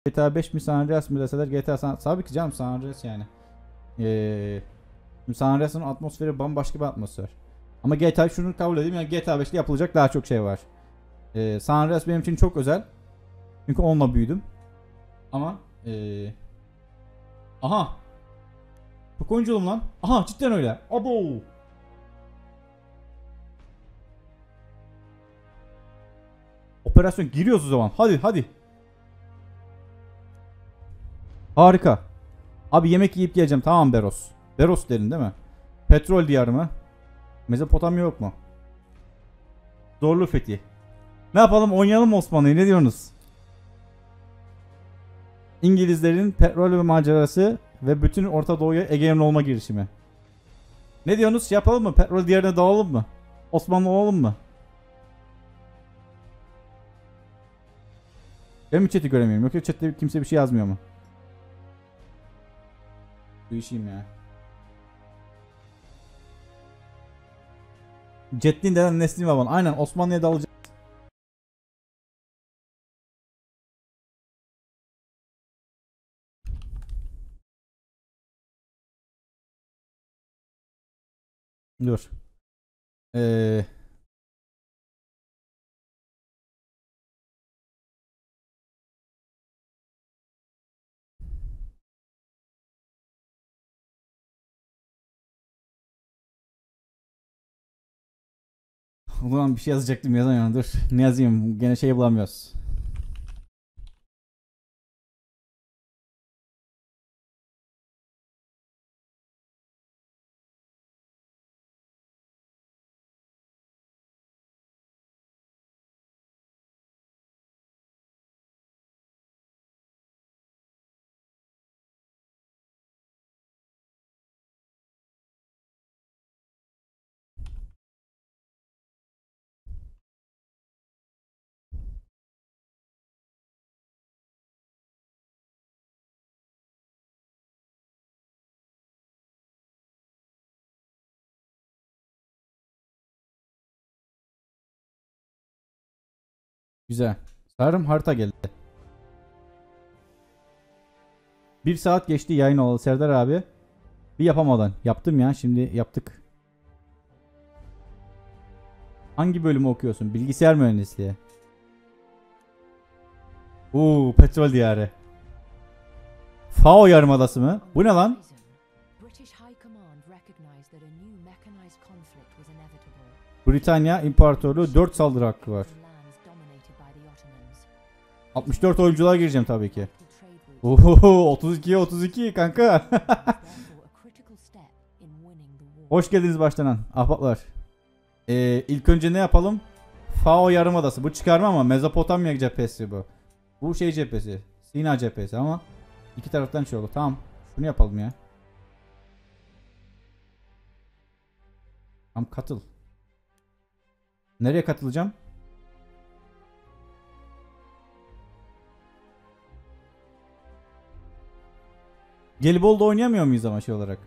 GTA 5 mi San Andreas mı deseler GTA tabii ki canım, San Andreas yani. San Andreas'ın atmosferi bambaşka bir atmosfer. Ama GTA, şunu kabul edeyim, yani GTA 5'te yapılacak daha çok şey var. San Andreas benim için çok özel. Çünkü onunla büyüdüm. Ama aha. Çok oyunculuğum lan. Aha, cidden öyle. Abo. Operasyon giriyoruz o zaman. Hadi hadi. Harika. Abi yemek yiyip geleceğim. Tamam Beros. Beros derin değil mi? Petrol diyarı mı? Mezopotamya yok mu? Zorlu fethi. Ne yapalım, oynayalım mı Osmanlı'yı, ne diyorsunuz? İngilizlerin petrol ve macerası ve bütün Orta Doğu'ya egemen olma girişimi. Ne diyorsunuz, yapalım mı? Petrol diyarına dağılalım mı? Osmanlı olalım mı? Ben mi chat'i göremiyorum? Yoksa chat'te kimse bir şey yazmıyor mu? Bu işim ya. Cetlin denen Neslim Baban. Aynen, Osmanlı'ya dalacağız. Dur. Eee... Ulan bir şey yazacaktım, yazamıyorum, dur. Ne yazayım? Gene şey bulamıyoruz. Güzel. Sanırım harita geldi. 1 saat geçti yayın olalı Serdar abi. Bir yapamadan. Yaptım ya, şimdi yaptık. Hangi bölümü okuyorsun? Bilgisayar mühendisliği. Petrol diyarı. Fao Yarımadası mı? Bu ne lan? Britanya İmparatorluğu 4 saldırı hakkı var. 64 oyuncular gireceğim tabii ki. Oho, 32'ye 32 kanka. Hoş geldiniz başlanan ahbaplar. İlk önce ne yapalım? Fao Yarımadası. Bu çıkarma ama Mezopotamya cephesi bu. Bu şey cephesi. Sina cephesi ama iki taraftan şey olur. Tamam. Şunu yapalım ya. Tamam, katıl. Nereye katılacağım? Gelibolu'da oynayamıyor muyuz ama şey olarak?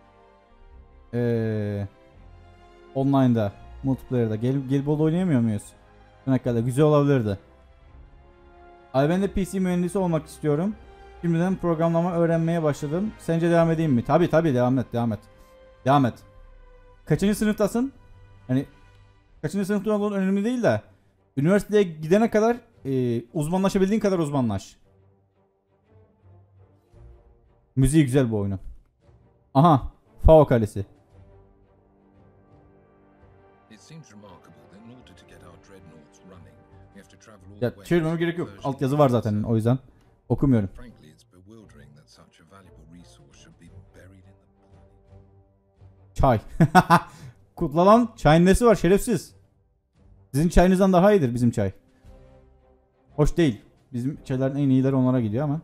Online'da, multiplayer'da Gelibolu'da oynayamıyor muyuz? Çanakkale'de güzel olabilirdi. Abi ben de PC mühendisi olmak istiyorum. Şimdiden programlama öğrenmeye başladım. Sence devam edeyim mi? Tabii devam et. Devam et. Kaçıncı sınıftasın? Hani kaçıncı sınıfta olduğun önemli değil de üniversiteye gidene kadar uzmanlaşabildiğin kadar uzmanlaş. Müziği güzel bu oyunun. Aha, Fao Kalesi. Ya çevirmeme gerek yok. Altyazı var zaten, o yüzden okumuyorum. Çay. Kutla lan. Çayın nesi var şerefsiz? Sizin çayınızdan daha iyidir bizim çay. Hoş değil. Bizim çayların en iyileri onlara gidiyor ama.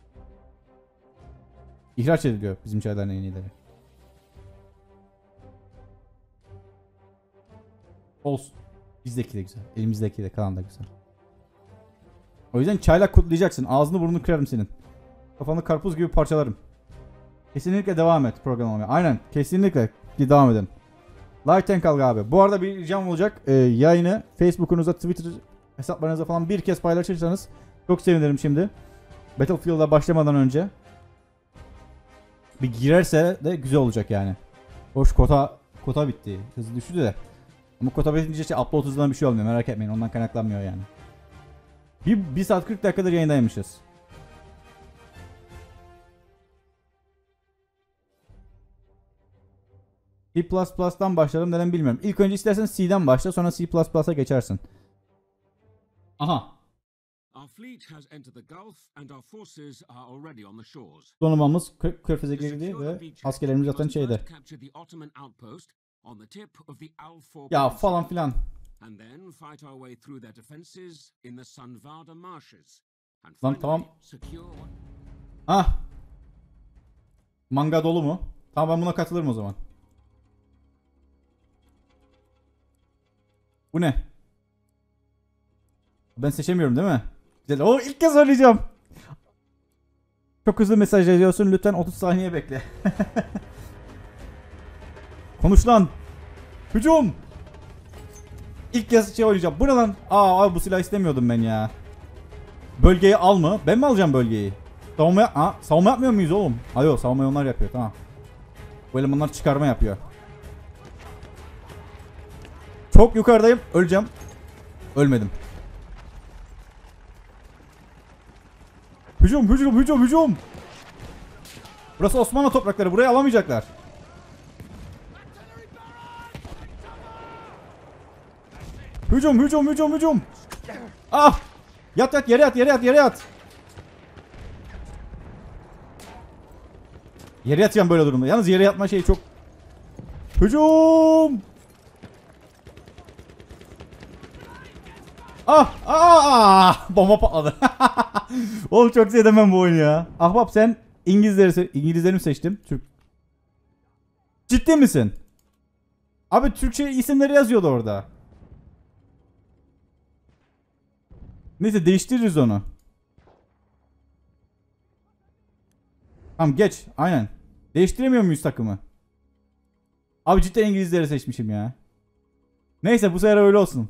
İhraç ediliyor bizim çayların en iyileri. Olsun. Bizdeki de güzel. Elimizdeki de, kalan da güzel. O yüzden çayla kutlayacaksın. Ağzını burnunu kırarım senin. Kafanı karpuz gibi parçalarım. Kesinlikle devam et programlamaya. Aynen. Kesinlikle devam edin. Like'ten kalk abi. Bu arada bir ricam olacak. Yayını Facebook'unuza, Twitter hesaplarınıza falan bir kez paylaşırsanız çok sevinirim şimdi. Battlefield'a başlamadan önce bir girerse de güzel olacak yani. Hoş kota bitti. Hızlı düştü de. Ama kota bitince işte upload hızından bir şey olmuyor, merak etmeyin, ondan kaynaklanmıyor yani. 1 saat 40 dakikadır yayındaymışız. C++'dan başladım, neden bilmiyorum. İlk önce istersen C'den başla, sonra C++'a geçersin. Aha. Donanmamız Körfez'e girdi ve askerlerimiz zaten şeyde. Ya falan filan. Lan tamam. Ah. Manga dolu mu? Tamam, ben buna katılırım o zaman. Bu ne? Ben seçemiyorum değil mi? Güzel. O ilk kez oynayacağım. Çok hızlı mesaj yazıyorsun. Lütfen 30 saniye bekle. Konuş lan. Hücum. İlk kez şey oynayacağım. Bu ne lan? Abi bu silah istemiyordum ben ya. Bölgeyi al mı? Ben mi alacağım bölgeyi? Savunma yapmıyor muyuz oğlum? Yok, savunmayı onlar yapıyor, tamam. Bu elemanlar çıkarma yapıyor. Çok yukarıdayım. Öleceğim. Ölmedim. Hücum. Burası Osmanlı toprakları. Burayı alamayacaklar. Hücum. Ah! Yat, yere yat. Yere yatacağım böyle durumda. Yalnız yere yatma şeyi çok... Hücum! Bomba patladı. Oğlum çok sevdim bu oyunu ya. Ahbap sen İngilizleri mi seçtim? Türk. Ciddi misin? Abi Türkçe isimleri yazıyordu orada. Neyse değiştiririz onu. Tamam geç. Aynen. Değiştiremiyor muyuz takımı? Abi cidden İngilizleri seçmişim ya. Neyse bu sefer öyle olsun.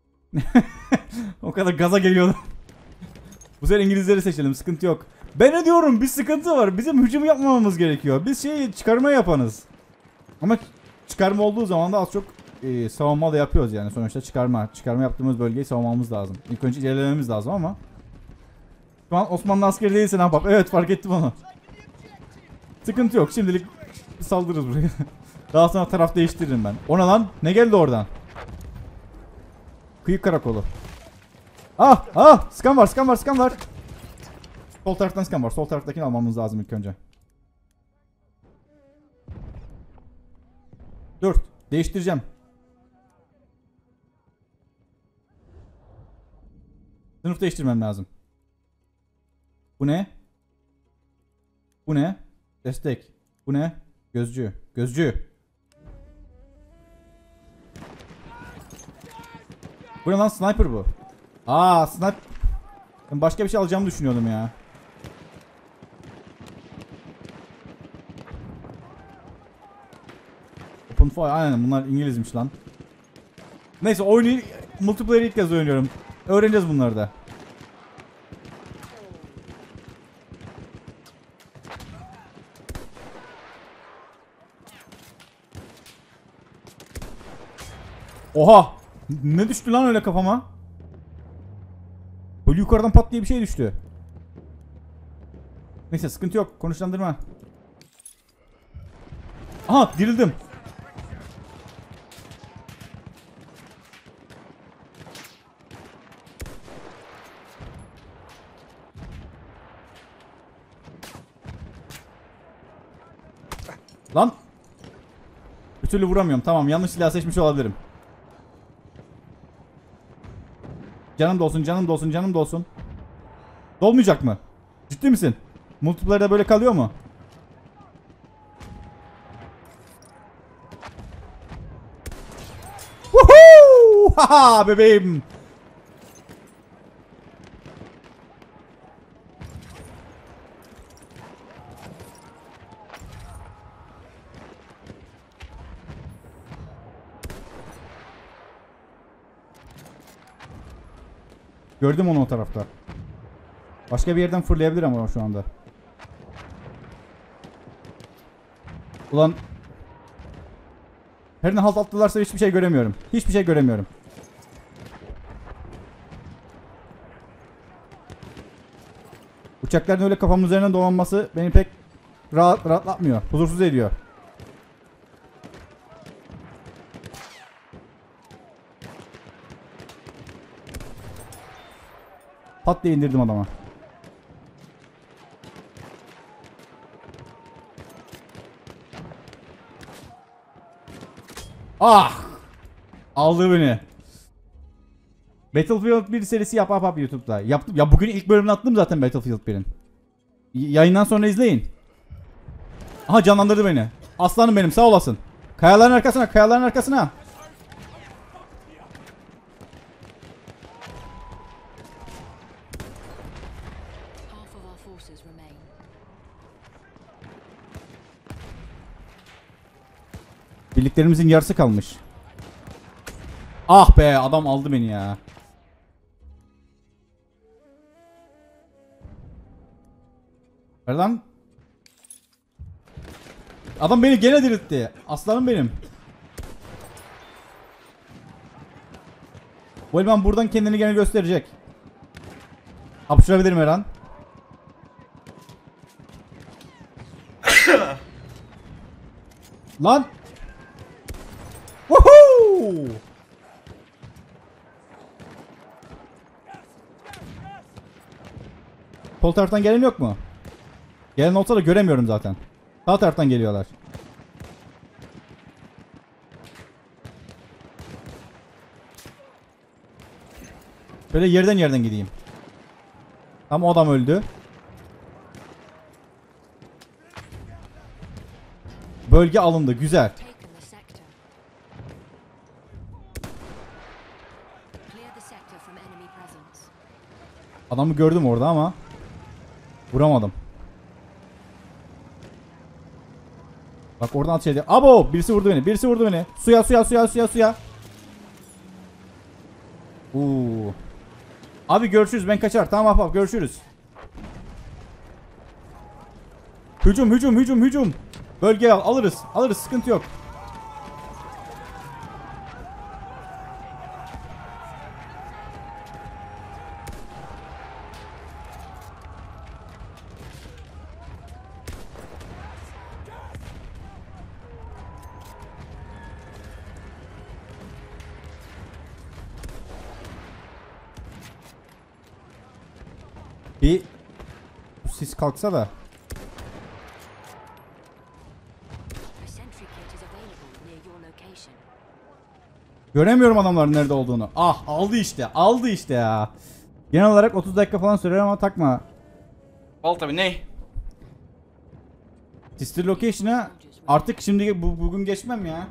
O kadar gaza geliyordum. Bu sefer İngilizleri seçelim, sıkıntı yok. Ben ne diyorum, bir sıkıntı var. Bizim hücum yapmamamız gerekiyor. Biz çıkarma yapanız. Ama çıkarma olduğu zaman da az çok savunma da yapıyoruz yani. Sonuçta çıkarma yaptığımız bölgeyi savunmamız lazım. İlk önce ilerlememiz lazım ama. Şu an Osmanlı askeri değilsin ha bak. Evet, fark ettim onu. Sıkıntı yok, şimdilik saldırırız buraya. Daha sonra taraf değiştiririm ben. Ona lan, ne geldi oradan? Kıyı karakolu. Skan var. Sol taraftan skan var. Sol taraftakini almamız lazım ilk önce. Dur. Değiştireceğim. Sınıf değiştirmem lazım. Bu ne? Destek. Bu ne? Gözcü. Bu ne lan, sniper bu. Sniper. Ben başka bir şey alacağımı düşünüyordum ya. Open fire, aynen bunlar İngilizmiş lan. Neyse oyunu multiplayer ilk kez oynuyorum. Öğreneceğiz bunları da. Oha! Ne düştü lan öyle kafama? Böyle yukarıdan pat diye bir şey düştü. Neyse sıkıntı yok. Konuşlandırma. Aha, dirildim. Lan. Bir türlü vuramıyorum. Tamam, yanlış silah seçmiş olabilirim. Canım dolsun. Dolmayacak mı? Ciddi misin? Multiplayer'da böyle kalıyor mu? Woohoo! Haha bebeğim. Gördüm onu o tarafta. Başka bir yerden fırlayabilir ama şu anda. Ulan. Her ne halt attılarsa hiçbir şey göremiyorum. Hiçbir şey göremiyorum. Uçakların öyle kafamın üzerine dolanması beni pek rahatlatmıyor. Huzursuz ediyor. Pat diye indirdim adama. Ah! Aldı beni. Battlefield 1 serisi yap YouTube'da. Yaptım. Ya bugün ilk bölümünü attım zaten Battlefield 1'in. Yayından sonra izleyin. Aha canlandırdı beni. Aslanım benim, sağ olasın. Kayaların arkasına, kayaların arkasına. Birliklerimizin yarısı kalmış. Ah be, adam aldı beni ya. Ver lan. Adam beni gene diriltti. Aslanım benim. Bu eleman buradan kendini gene gösterecek. Hapşırabilirim her an. Lan. Woohoo! Sol taraftan gelen yok mu? Gelen olsa da göremiyorum zaten. Sağ taraftan geliyorlar. Böyle yerden gideyim. Tam o adam öldü. Bölge alındı. Güzel. Adamı gördüm orada ama vuramadım. Bak oradan atış ediyor. Abo! Birisi vurdu beni. Birisi vurdu beni. Suya. Abi görüşürüz. Ben kaçar. Tamam abi görüşürüz. Hücum. Bölgeye alırız. Sıkıntı yok. Bir sis kalksa da. Göremiyorum adamların nerede olduğunu. Ah aldı işte ya. Genel olarak 30 dakika falan sürer ama takma. Al tabi ne? Sister Location'a artık şimdi bugün geçmem ya.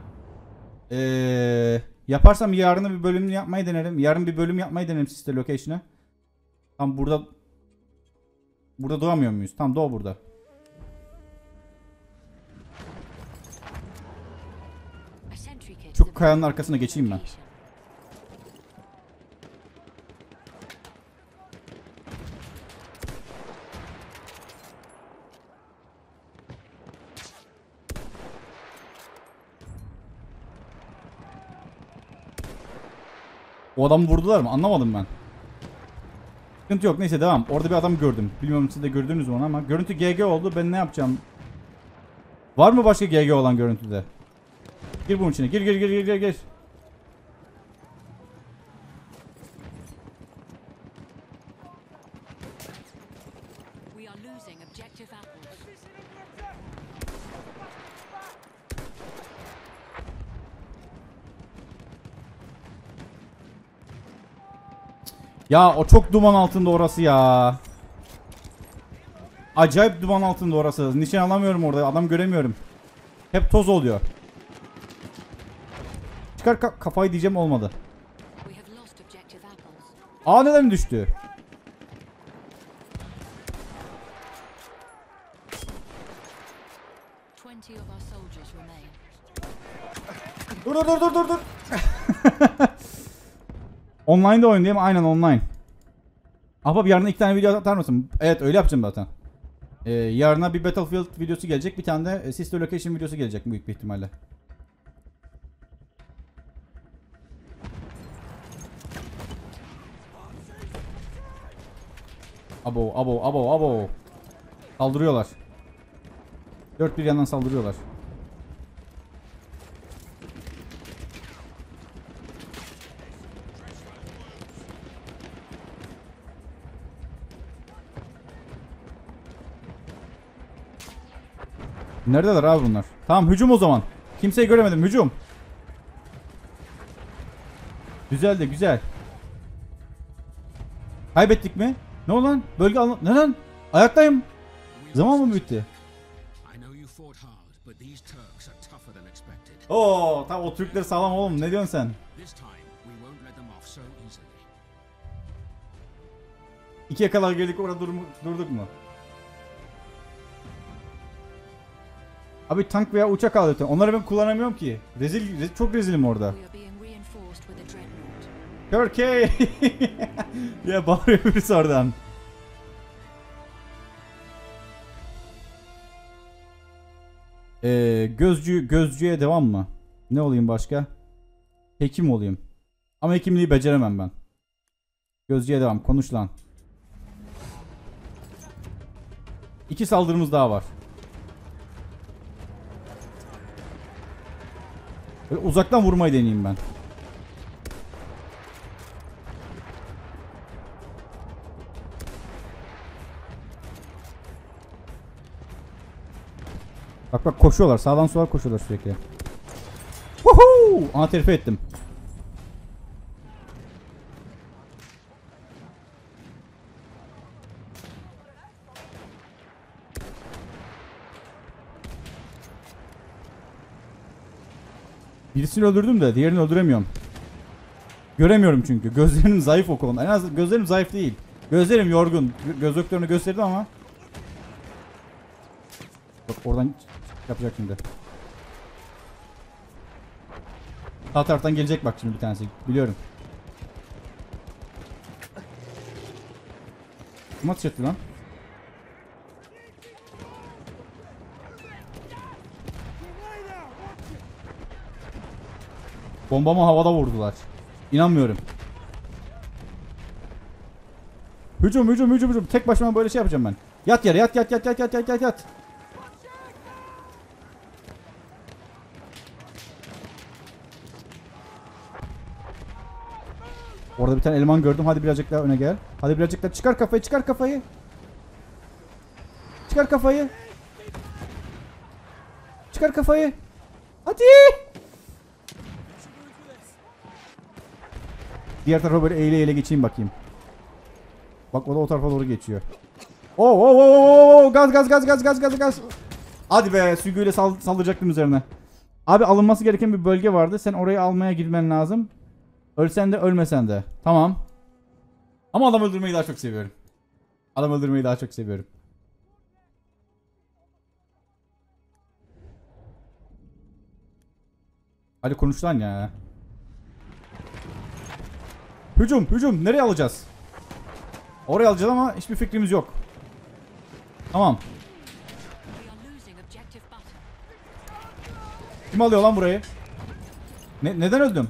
Yaparsam yarın bir bölüm yapmayı denerim. Yarın bir bölüm yapmayı denerim Sister Location'a. Tam burada doğamıyor muyuz? Tam doğu burada. Şu kayanın arkasına geçeyim ben. O adamı vurdular mı? Anlamadım ben. Sıkıntı yok, neyse devam. Orada bir adam gördüm. Bilmiyorum siz de gördünüz mü onu ama. Görüntü GG oldu. Ben ne yapacağım? Var mı başka GG olan görüntüde? Gir bunun içine. Gir. Ya o çok duman altında orası ya. Acayip duman altında orası. Nişan alamıyorum orada. Adam göremiyorum. Hep toz oluyor. Çıkar kafayı diyeceğim, olmadı. Aa, neden düştü? Dur. Online'da oyun değil mi? Aynen online. Ahbap yarına 2 tane video atar mısın? Evet öyle yapacağım zaten. Yarına bir Battlefield videosu gelecek. Bir tane de Sister Location videosu gelecek büyük bir ihtimalle. Abo abo abo abo. Saldırıyorlar. Dört bir yandan saldırıyorlar. Neredeler abi bunlar? Tamam hücum o zaman. Kimseyi göremedim hücum. Güzel de güzel. Kaybettik mi? Ne oldu lan? Bölge al... Ne lan? Ayaktayım. Zaman mı bitti? Oo, tam o Türkler sağlam oğlum. Ne diyorsun sen? İkiye kadar geldik orada durduk mu? Abi tank veya uçak al lütfen. Onları ben kullanamıyorum ki. Çok rezilim orada. Turkey. Ya bağırıyor birisi oradan. Gözcüye devam mı? Ne olayım başka? Hekim olayım. Ama hekimliği beceremem ben. Gözcüye devam. Konuş lan. 2 saldırımız daha var. Böyle uzaktan vurmayı deneyeyim ben. Bak bak koşuyorlar. Sağdan sola koşuyorlar sürekli. Woohoo! Ana terfi ettim. Birisini öldürdüm de diğerini öldüremiyorum. Göremiyorum çünkü. Gözlerim zayıf o konuda. En az gözlerim zayıf değil. Gözlerim yorgun. Göz doktorunu gösterdi ama. Bak oradan yapacak şimdi. Sağ taraftan gelecek bak şimdi bir tanesi. Biliyorum. Kim atış etti lan? Bombamı havada vurdular. İnanmıyorum. Hücum. Tek başıma böyle şey yapacağım ben. Yat yere yat. Orada bir tane eleman gördüm. Hadi birazcık daha öne gel. Hadi birazcık daha çıkar kafayı. Çıkar kafayı. Hadi. Diğer tarafa böyle eğile geçeyim bakayım. Bak o da o tarafa doğru geçiyor. Oo, gaz. Hadi be süngüyle saldıracaktım üzerine. Abi alınması gereken bir bölge vardı. Sen orayı almaya girmen lazım. Ölsen de ölmesen de. Tamam. Ama adam öldürmeyi daha çok seviyorum. Hadi konuş lan ya. Hücum. Nereye alacağız? Oraya alacağız ama hiçbir fikrimiz yok. Tamam. Kim alıyor lan burayı? Neden öldüm?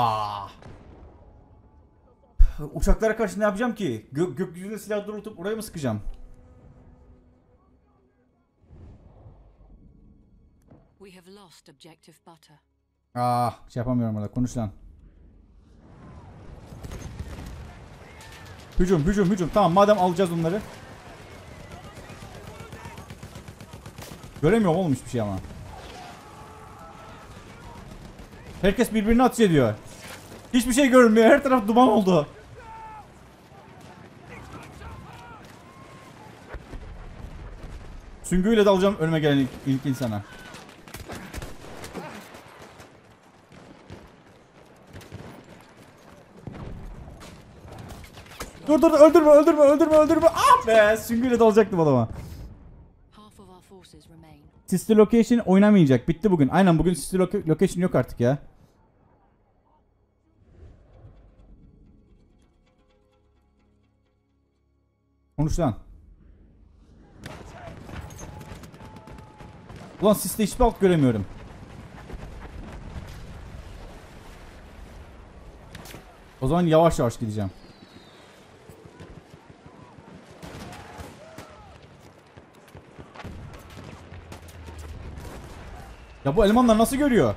Uçaklara karşı ne yapacağım ki? Gökyüzünde silah doğrultup oraya mı sıkacağım? Şey yapamıyorum orada. Konuş lan. Hücum. Tamam madem alacağız onları. Göremiyorum oğlum hiçbir şey ama. Herkes birbirini ateş ediyor. Hiçbir şey görünmüyor. Her taraf duman oldu. Süngüyle dalacağım önüme gelen ilk insana. Dur öldürme. Ah be süngüyle dalacaktım adama. Sister Location oynamayacak. Bitti bugün. Aynen bugün Sister Location yok artık ya. Konuş lan. Ulan siste hiçbir alt göremiyorum. O zaman yavaş yavaş gideceğim. Ya bu elemanlar nasıl görüyor?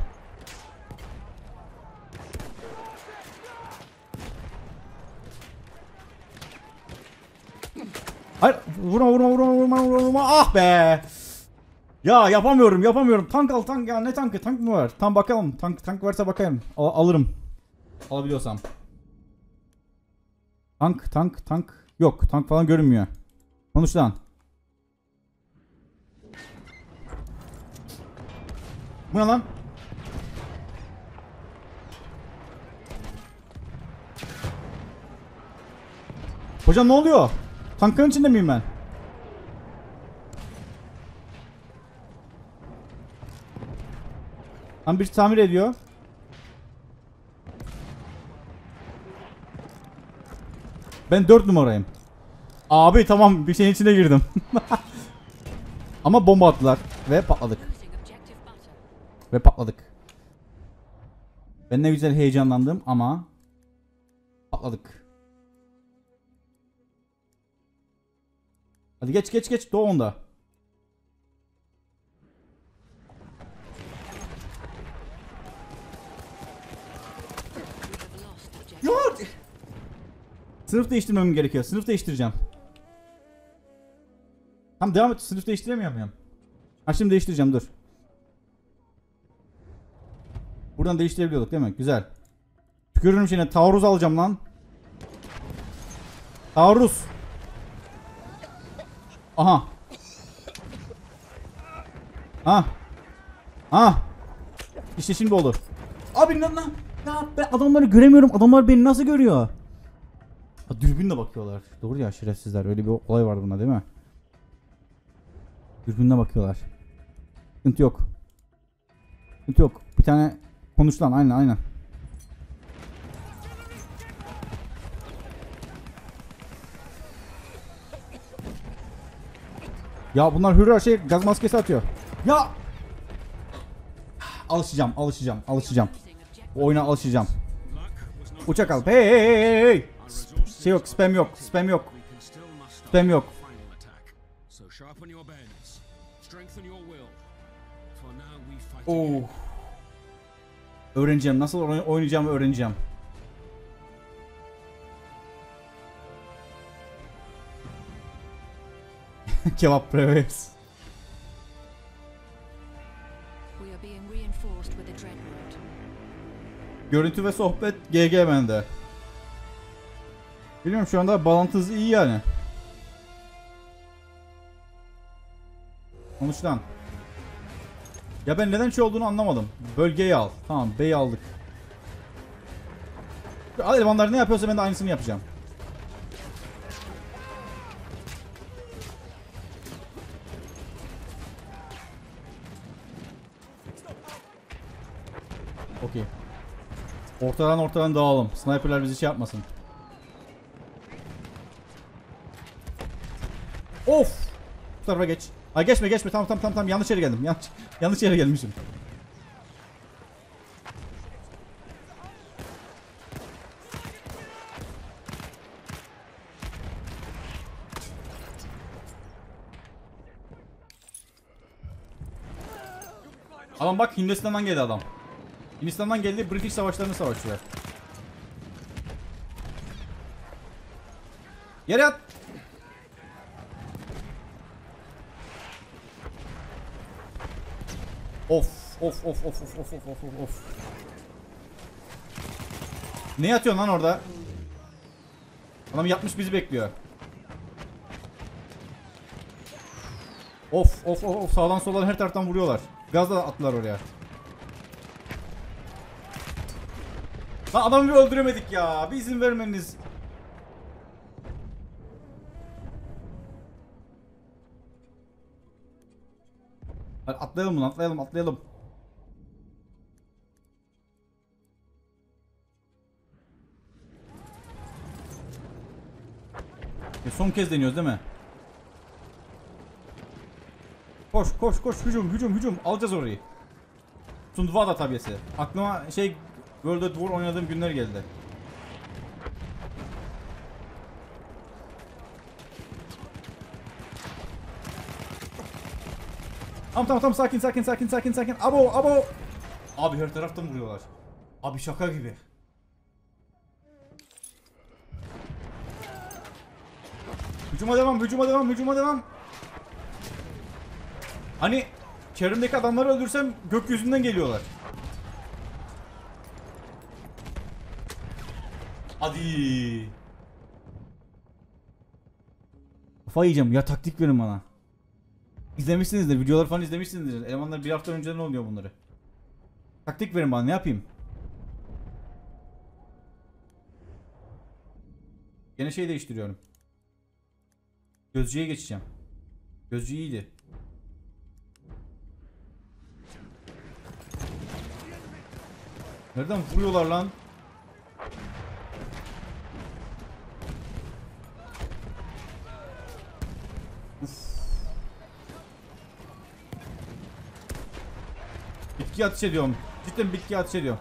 Hayır, vurma. Ah be. Ya yapamıyorum. Tank al, tank ya, ne tankı? Tank mı var? Tam bakalım. Tank varsa bakayım. Alırım. Alabiliyorsam. Tank. Yok, tank falan görünmüyor. Konuş lan. Bu ne lan? Hocam ne oluyor? Tankın içinde miyim ben? Tam bir tamir ediyor. Ben 4 numarayım. Abi tamam, bir şeyin içine girdim. Ama bomba attılar ve patladık. Ben ne güzel heyecanlandım ama patladık. Hadi geç doğu onda. Yok. Sınıf değiştirmem gerekiyor. Sınıf değiştireceğim. Tamam devam et. Sınıf değiştiremiyor muyum? Ha şimdi değiştireceğim, dur. Buradan değiştirebiliyorduk değil mi? Güzel. Tükürürüm şimdi. Taarruz alacağım lan. Taarruz. Aha. Ha. İşte şimdi olur. Abi lan. Ya ben adamları göremiyorum. Adamlar beni nasıl görüyor? Ha, dürbünle bakıyorlar. Doğru ya, şerefsizler. Öyle bir olay var bunda değil mi? Dürbünle bakıyorlar. Sıkıntı yok. Bir tane konuş lan. Aynen. Ya bunlar hürra gaz maskesi atıyor. Ya! Alışacağım. Bu oyuna alışacağım. Uçak al. Hey. Şey yok, spam yok. Oh. Öğreneceğim. Nasıl oynayacağımı öğreneceğim. Kebap Preves. Görüntü ve sohbet GG bende. Bilmiyorum, şu anda bağlantı hızı iyi yani. Konuş lan. Ya ben neden şey olduğunu anlamadım. Bölgeyi al. Tamam, B'yi aldık. Elemanlar ne yapıyorsa ben de aynısını yapacağım. Okey. Ortadan dağılalım. Sniperler bizi şey yapmasın. Of! Bu tarafa geç. Ay geçme. Tamam. Yanlış yere geldim. Yanlış yere gelmişim. Adam bak, Hindistan'dan geldi adam. Hindistan'dan geldi, British savaşlarını savaşıyor. Yere yat. Of. Ne yatıyorsun lan orada? Adam yapmış, bizi bekliyor. Of. Sağdan soldan her taraftan vuruyorlar. Gazla attılar oraya. Lan adamı bir öldüremedik ya. Bir izin vermeniz. Hadi atlayalım bunu, atlayalım. Son kez deniyoruz değil mi? Koş koş koş, hücum hücum hücum, alacağız orayı. Sundvada tabiyesi. Aklıma şey, World of War oynadığım günler geldi. Tamam sakin sakin sakin sakin sakin. Abo abo. Abi her taraftan vuruyorlar. Abi şaka gibi. Hücuma devam, hücuma devam, hücuma devam. Hani çevremdeki adamları öldürsem gökyüzünden geliyorlar. Hadi. Kafa yiyeceğim ya, taktik verin bana. İzlemişsinizdir, videoları falan izlemişsinizdir. Elemanlar bir hafta önceden oluyor bunları. Taktik verin bana, ne yapayım? Yine şey değiştiriyorum. Gözcüye geçeceğim. Gözcü iyiydi. Nereden vuruyorlar lan? Uf. Bitki ateş ediyorum. Cidden bitki ateş ediyorum.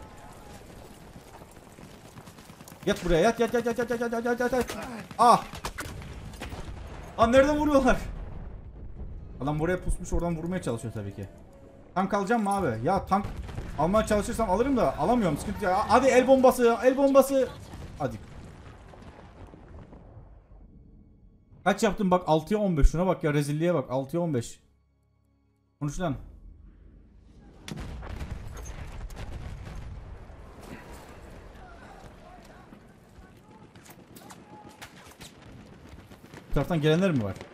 Yat buraya, yat yat yat yat yat yat yat yat yat yat. Ah! Lan nereden vuruyorlar? Adam buraya pusmuş, oradan vurmaya çalışıyor tabii ki. Tank alacağım mı abi? Ya tank almaya çalışırsam alırım da alamıyorum, sıkıntı ya. Hadi el bombası, el bombası. Hadi. Kaç yaptım bak, 6'ya 15, şuna bak ya, rezilliğe bak, 6'ya 15. Konuş lan. Bu taraftan gelenler mi var?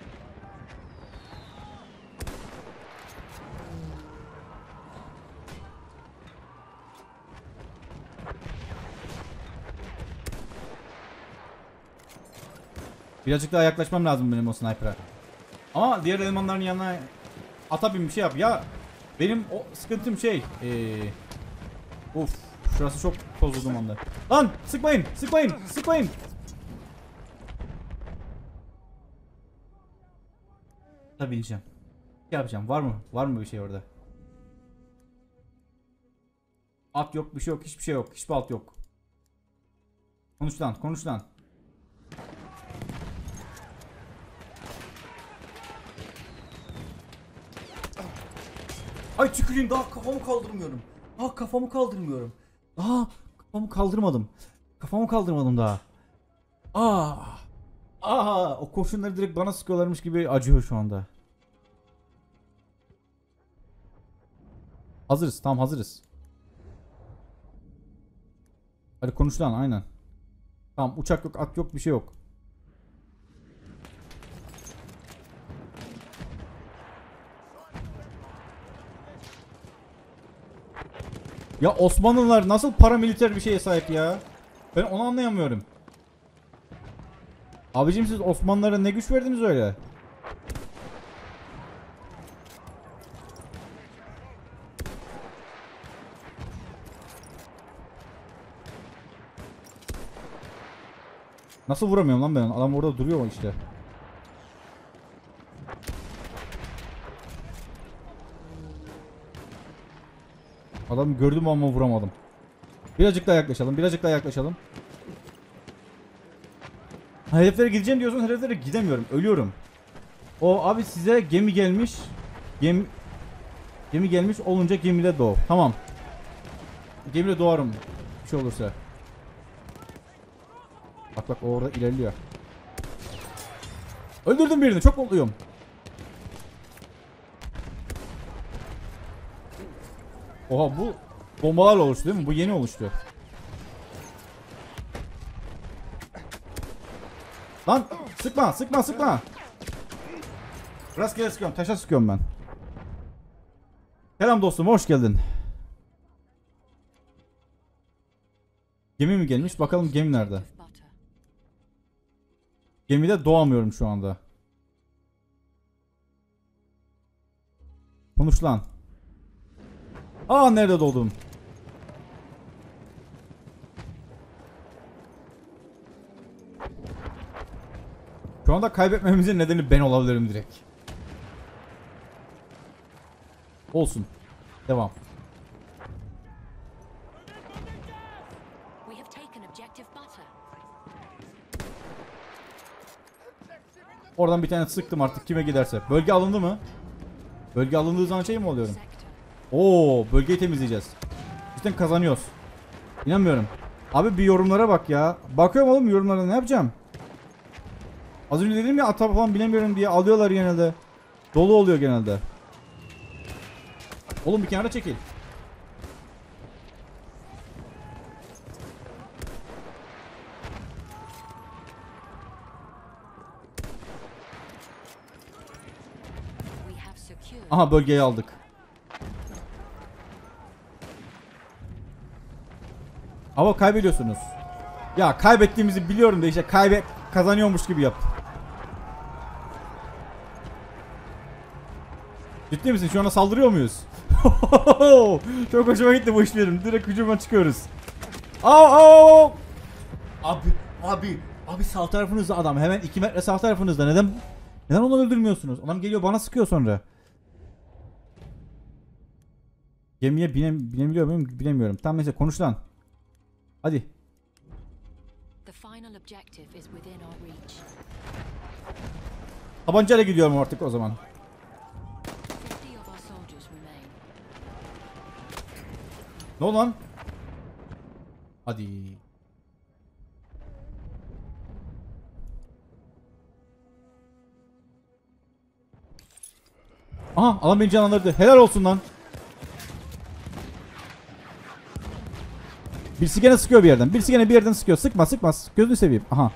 Birazcık daha yaklaşmam lazım benim o sniper'a. Ama diğer elemanların yanına ata bin, bir şey yap ya. Benim o sıkıntım şey. Of, şurası çok tozlu dumanlı. Lan sıkmayın, sıkmayın, sıkmayın. Tabii bineceğim. Ne yapacağım? Var mı? Var mı bir şey orada? At yok, bir şey yok, hiçbir şey yok. Hiçbir alt yok. Konuş lan, konuş lan. Ay tüküreyim, daha kafamı kaldırmıyorum. Daha kafamı kaldırmıyorum. Daha kafamı kaldırmadım. Kafamı kaldırmadım daha. O kurşunları direkt bana sıkıyorlarmış gibi acıyor şu anda. Hazırız, tamam hazırız. Hadi konuş lan, aynen. Tamam, uçak yok, at yok, bir şey yok. Ya Osmanlılar nasıl paramiliter bir şeye sahip ya? Ben onu anlayamıyorum. Abicim siz Osmanlılara ne güç verdiniz öyle? Nasıl vuramıyorum lan ben? Adam orada duruyor işte. Adamı gördüm ama vuramadım. Birazcık daha yaklaşalım, birazcık daha yaklaşalım. Hedeflere gideceğim diyorsun, hedeflere gidemiyorum, ölüyorum. O abi size gemi gelmiş. Gemi gelmiş, olunca gemide doğ. Tamam. Gemide doğarım bir şey olursa. Bak bak, o orada ilerliyor. Öldürdüm birini, çok mutluyum. Oha, bu bombalarla oluştu değil mi? Bu yeni oluştu. Lan sıkma sıkma sıkma. Rastgele sıkıyorum, taşa sıkıyorum ben. Selam dostum, hoş geldin. Gemi mi gelmiş? Bakalım gemi nerede? Gemide doğamıyorum şu anda. Konuş lan. Nerede doğdum? Şu anda kaybetmemizin nedeni ben olabilirim direkt. Olsun. Devam. Oradan bir tane sıktım artık kime giderse. Bölge alındı mı? Bölge alındığı zaman şey mi oluyorum? Oo, bölgeyi temizleyeceğiz. İşte kazanıyoruz. İnanmıyorum. Abi bir yorumlara bak ya. Bakıyorum oğlum yorumlara, ne yapacağım? Az önce dedim ya ata falan bilemiyorum diye alıyorlar genelde. Dolu oluyor genelde. Oğlum bir kenara çekil. Aha, bölgeyi aldık. Ama kaybediyorsunuz. Ya kaybettiğimizi biliyorum da işte kazanıyormuş gibi yap. Ciddi misin? Şu anda saldırıyor muyuz? Çok hoşuma gitti bu işlerim. Direkt hücuma çıkıyoruz. Au! Abi sağ tarafınızda adam. Hemen 2 metre sağ tarafınızda. Neden onu öldürmüyorsunuz? Adam geliyor bana sıkıyor sonra. Gemiye binebiliyor muyum? Bilemiyorum. Tamam neyse konuş lan. Hadi. Tabancayla gidiyorum artık o zaman. Ne oldu lan? Hadi. Aha, adam beni canlandırdı. Helal olsun lan. Birisi gene sıkıyor bir yerden. Birisi gene bir yerden sıkıyor. Sıkma. Gözünü seveyim. Aha.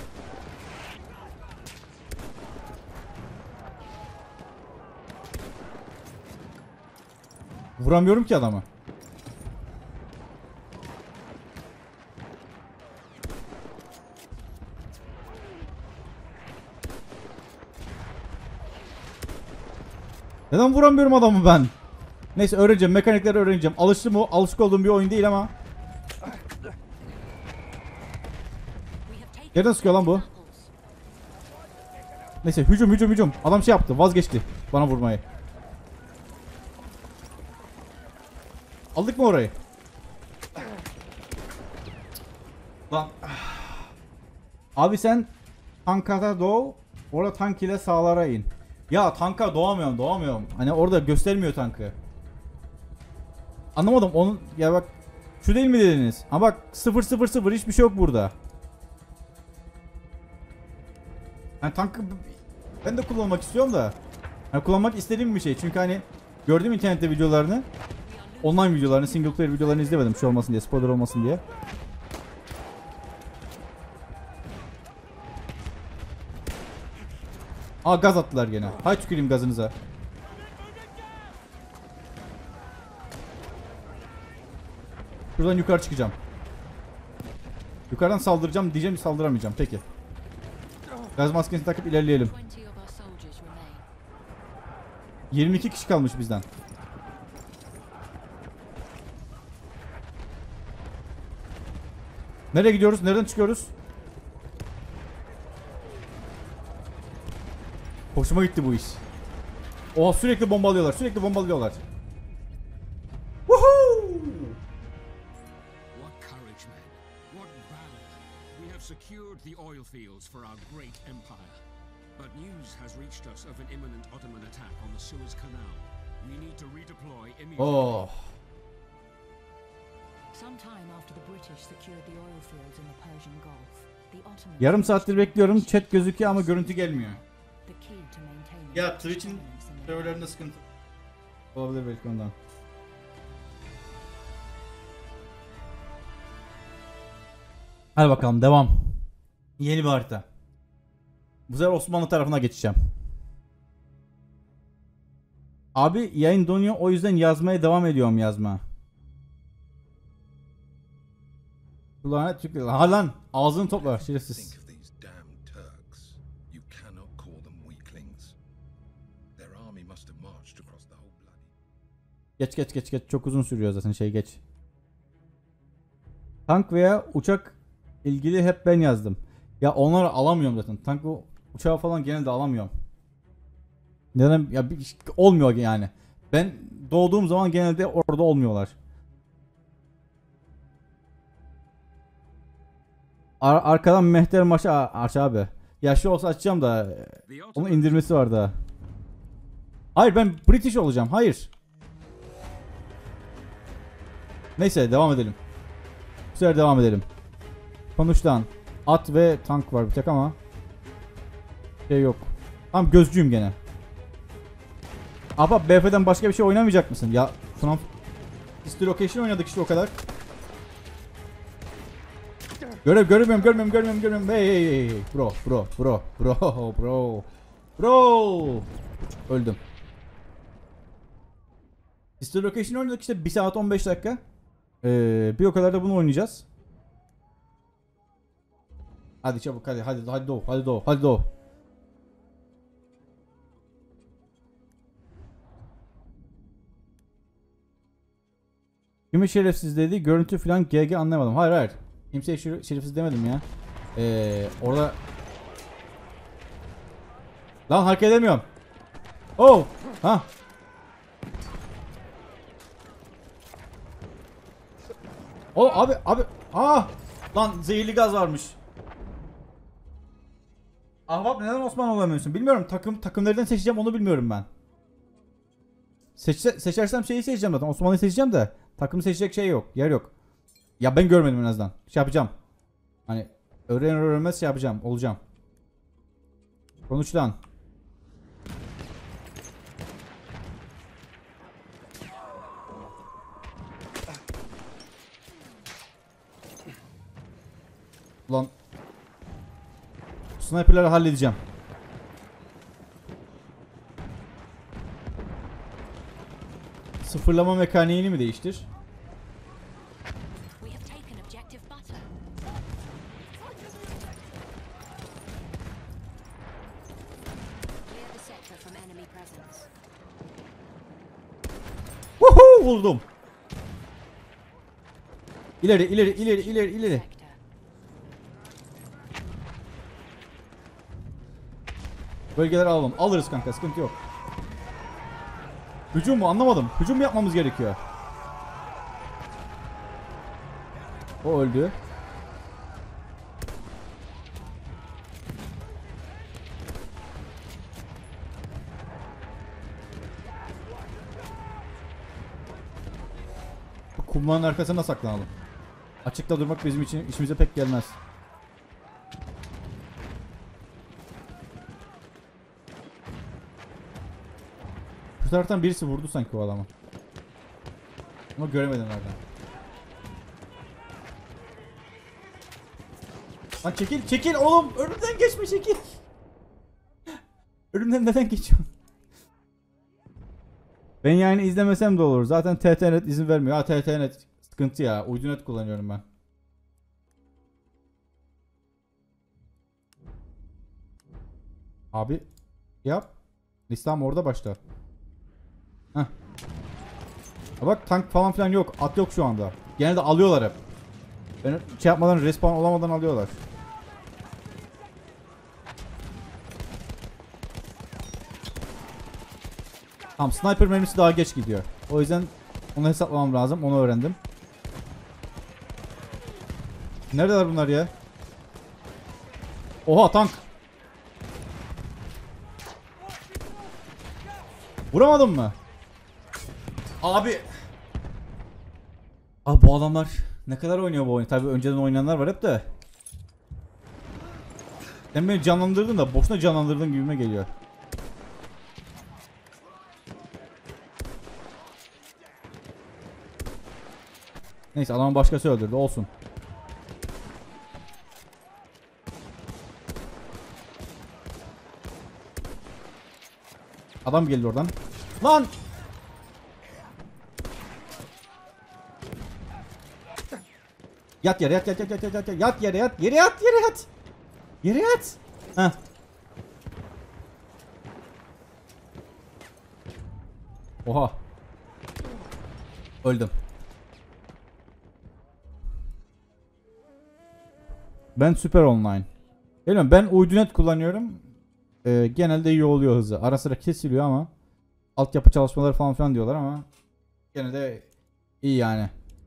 Vuramıyorum ki adamı. Neden vuramıyorum adamı ben? Neyse öğreneceğim. Mekanikleri öğreneceğim. Alışık olduğum bir oyun değil ama. Nereden sıkıyor lan bu? Neyse hücum. Adam şey yaptı, vazgeçti bana vurmayı. Aldık mı orayı? Lan. Abi sen tankata doğ. Orada tank ile sağlara in. Ya tanka doğamıyorum. Hani orada göstermiyor tankı. Anlamadım onun ya bak. Şu değil mi dediniz? Ha bak 000 hiçbir şey yok burada. Yani tankı ben de kullanmak istiyorum da. Yani kullanmak istediğim bir şey. Çünkü hani gördüm internette videolarını. Online videolarını, single player videolarını izlemedim. Şey olmasın diye, spoiler olmasın diye. Aa, gaz attılar gene. Hay tüküreyim gazınıza. Şuradan yukarı çıkacağım. Yukarıdan saldıracağım diyeceğim, saldıramayacağım. Peki. Gaz maskesini takıp ilerleyelim. 22 kişi kalmış bizden. Nereye gidiyoruz? Nereden çıkıyoruz? Hoşuma gitti bu iş. Oha, sürekli bombalıyorlar. Woohoo! What courage, men. What valor. We have secured the oil fields for our great empire. But news has reached us of an imminent Ottoman attack on the Suez Canal. We need to redeploy immediately. Oh. Sometime after the British secured the oil fields in the Persian Gulf, the Ottomans... Yarım saattir bekliyorum. Chat gözüküyor ama görüntü gelmiyor. The key to maintaining... Ya Twitch'in serverlerinde sıkıntı olabilir belki ondan. Hadi bakalım devam. Yeni bir harita. Bu sefer Osmanlı tarafına geçeceğim. Abi yayın donuyor, o yüzden yazmaya devam ediyorum yazma. Lanet Türkler. Ha lan ağzını topla şerefsiz. Geç çok uzun sürüyor zaten şey geç. Tank veya uçak ilgili hep ben yazdım. Ya onları alamıyorum zaten. Tankı Uçağı falan genelde alamıyorum. Neden? Ya olmuyor yani. Ben doğduğum zaman genelde orada olmuyorlar. Arkadan Mehter maçı aç abi. Yaşlı olsa açacağım da The onun Ottoman indirmesi var daha. Hayır ben British olacağım. Hayır. Neyse devam edelim. Bu sefer devam edelim. Sonuçtan at ve tank var bir tek ama şey yok. Tam gözcüyüm gene. Abi BF'den başka bir şey oynamayacak mısın? Ya Snap History Location oynadık işte o kadar. Görmüyorum. Hey. Bro. Öldüm. History Location oynadık işte 1 saat 15 dakika. Bir o kadar da bunu oynayacağız. Hadi çabuk hadi doğ. Kimi şerefsiz dedi, görüntü falan GG anlamadım. Hayır. Kimseye şerefsiz demedim ya. Orada... Lan hareket edemiyorum. Oh! Ha! Oh abi! Ah! Lan zehirli gaz varmış. Ahbap neden Osman olamıyorsun? Bilmiyorum. Takım nereden seçeceğim onu bilmiyorum ben. Seçersem şeyi seçeceğim zaten. Osmanlı'yı seçeceğim de takımı seçecek şey yok. Yer yok. Ya ben görmedim en azından. Şey yapacağım. Hani öğrenmez şey yapacağım. Olacağım. Konuşlan. Ulan. Sniper'ları halledeceğim. Sıfırlama mekaniğini mi değiştir? We have taken objective butter. Clear the sector from enemy presence. Woohoo! Buldum. İleri. Sector. Bölgeleri alalım. Alırız kanka, sıkıntı yok. Hücum mu? Anlamadım. Hücum mu yapmamız gerekiyor? O öldü. Bu kumların arkasına saklanalım. Açıkta durmak bizim için işimize pek gelmez. Şu taraftan birisi vurdu sanki o adamı. Ama göremedim nereden. Lan çekil oğlum, önümden geçme, çekil. Önümden neden geçiyorsun? Ben yani izlemesem de olur. Zaten TTNet izin vermiyor. Ha TTNet sıkıntı ya. Uydunet kullanıyorum ben. Abi yap. Listem orada başta. Heh. Ha bak tank falan filan yok. At yok şu anda. Genelde alıyorlar hep. Ben şey yapmadan, respawn olamadan alıyorlar. Tamam, sniper mermisi daha geç gidiyor. O yüzden onu hesaplamam lazım. Onu öğrendim. Neredeler bunlar ya? Oha tank. Vuramadım mı? Abi. Abi bu adamlar ne kadar oynuyor bu oyunu? Tabii önceden oynayanlar var hep de. Sen beni canlandırdın da boşuna canlandırdın gibime geliyor. Neyse adamın başkası öldürdü, olsun. Adam geldi oradan. Lan! Yat yere yat. Yat yere yat. Yere yat. Heh. Oha. Öldüm. Ben süper online. Bilmiyorum, ben uydunet kullanıyorum. genelde iyi oluyor hızı. Ara sıra kesiliyor ama altyapı çalışmaları falan filan diyorlar ama gene de iyi yani.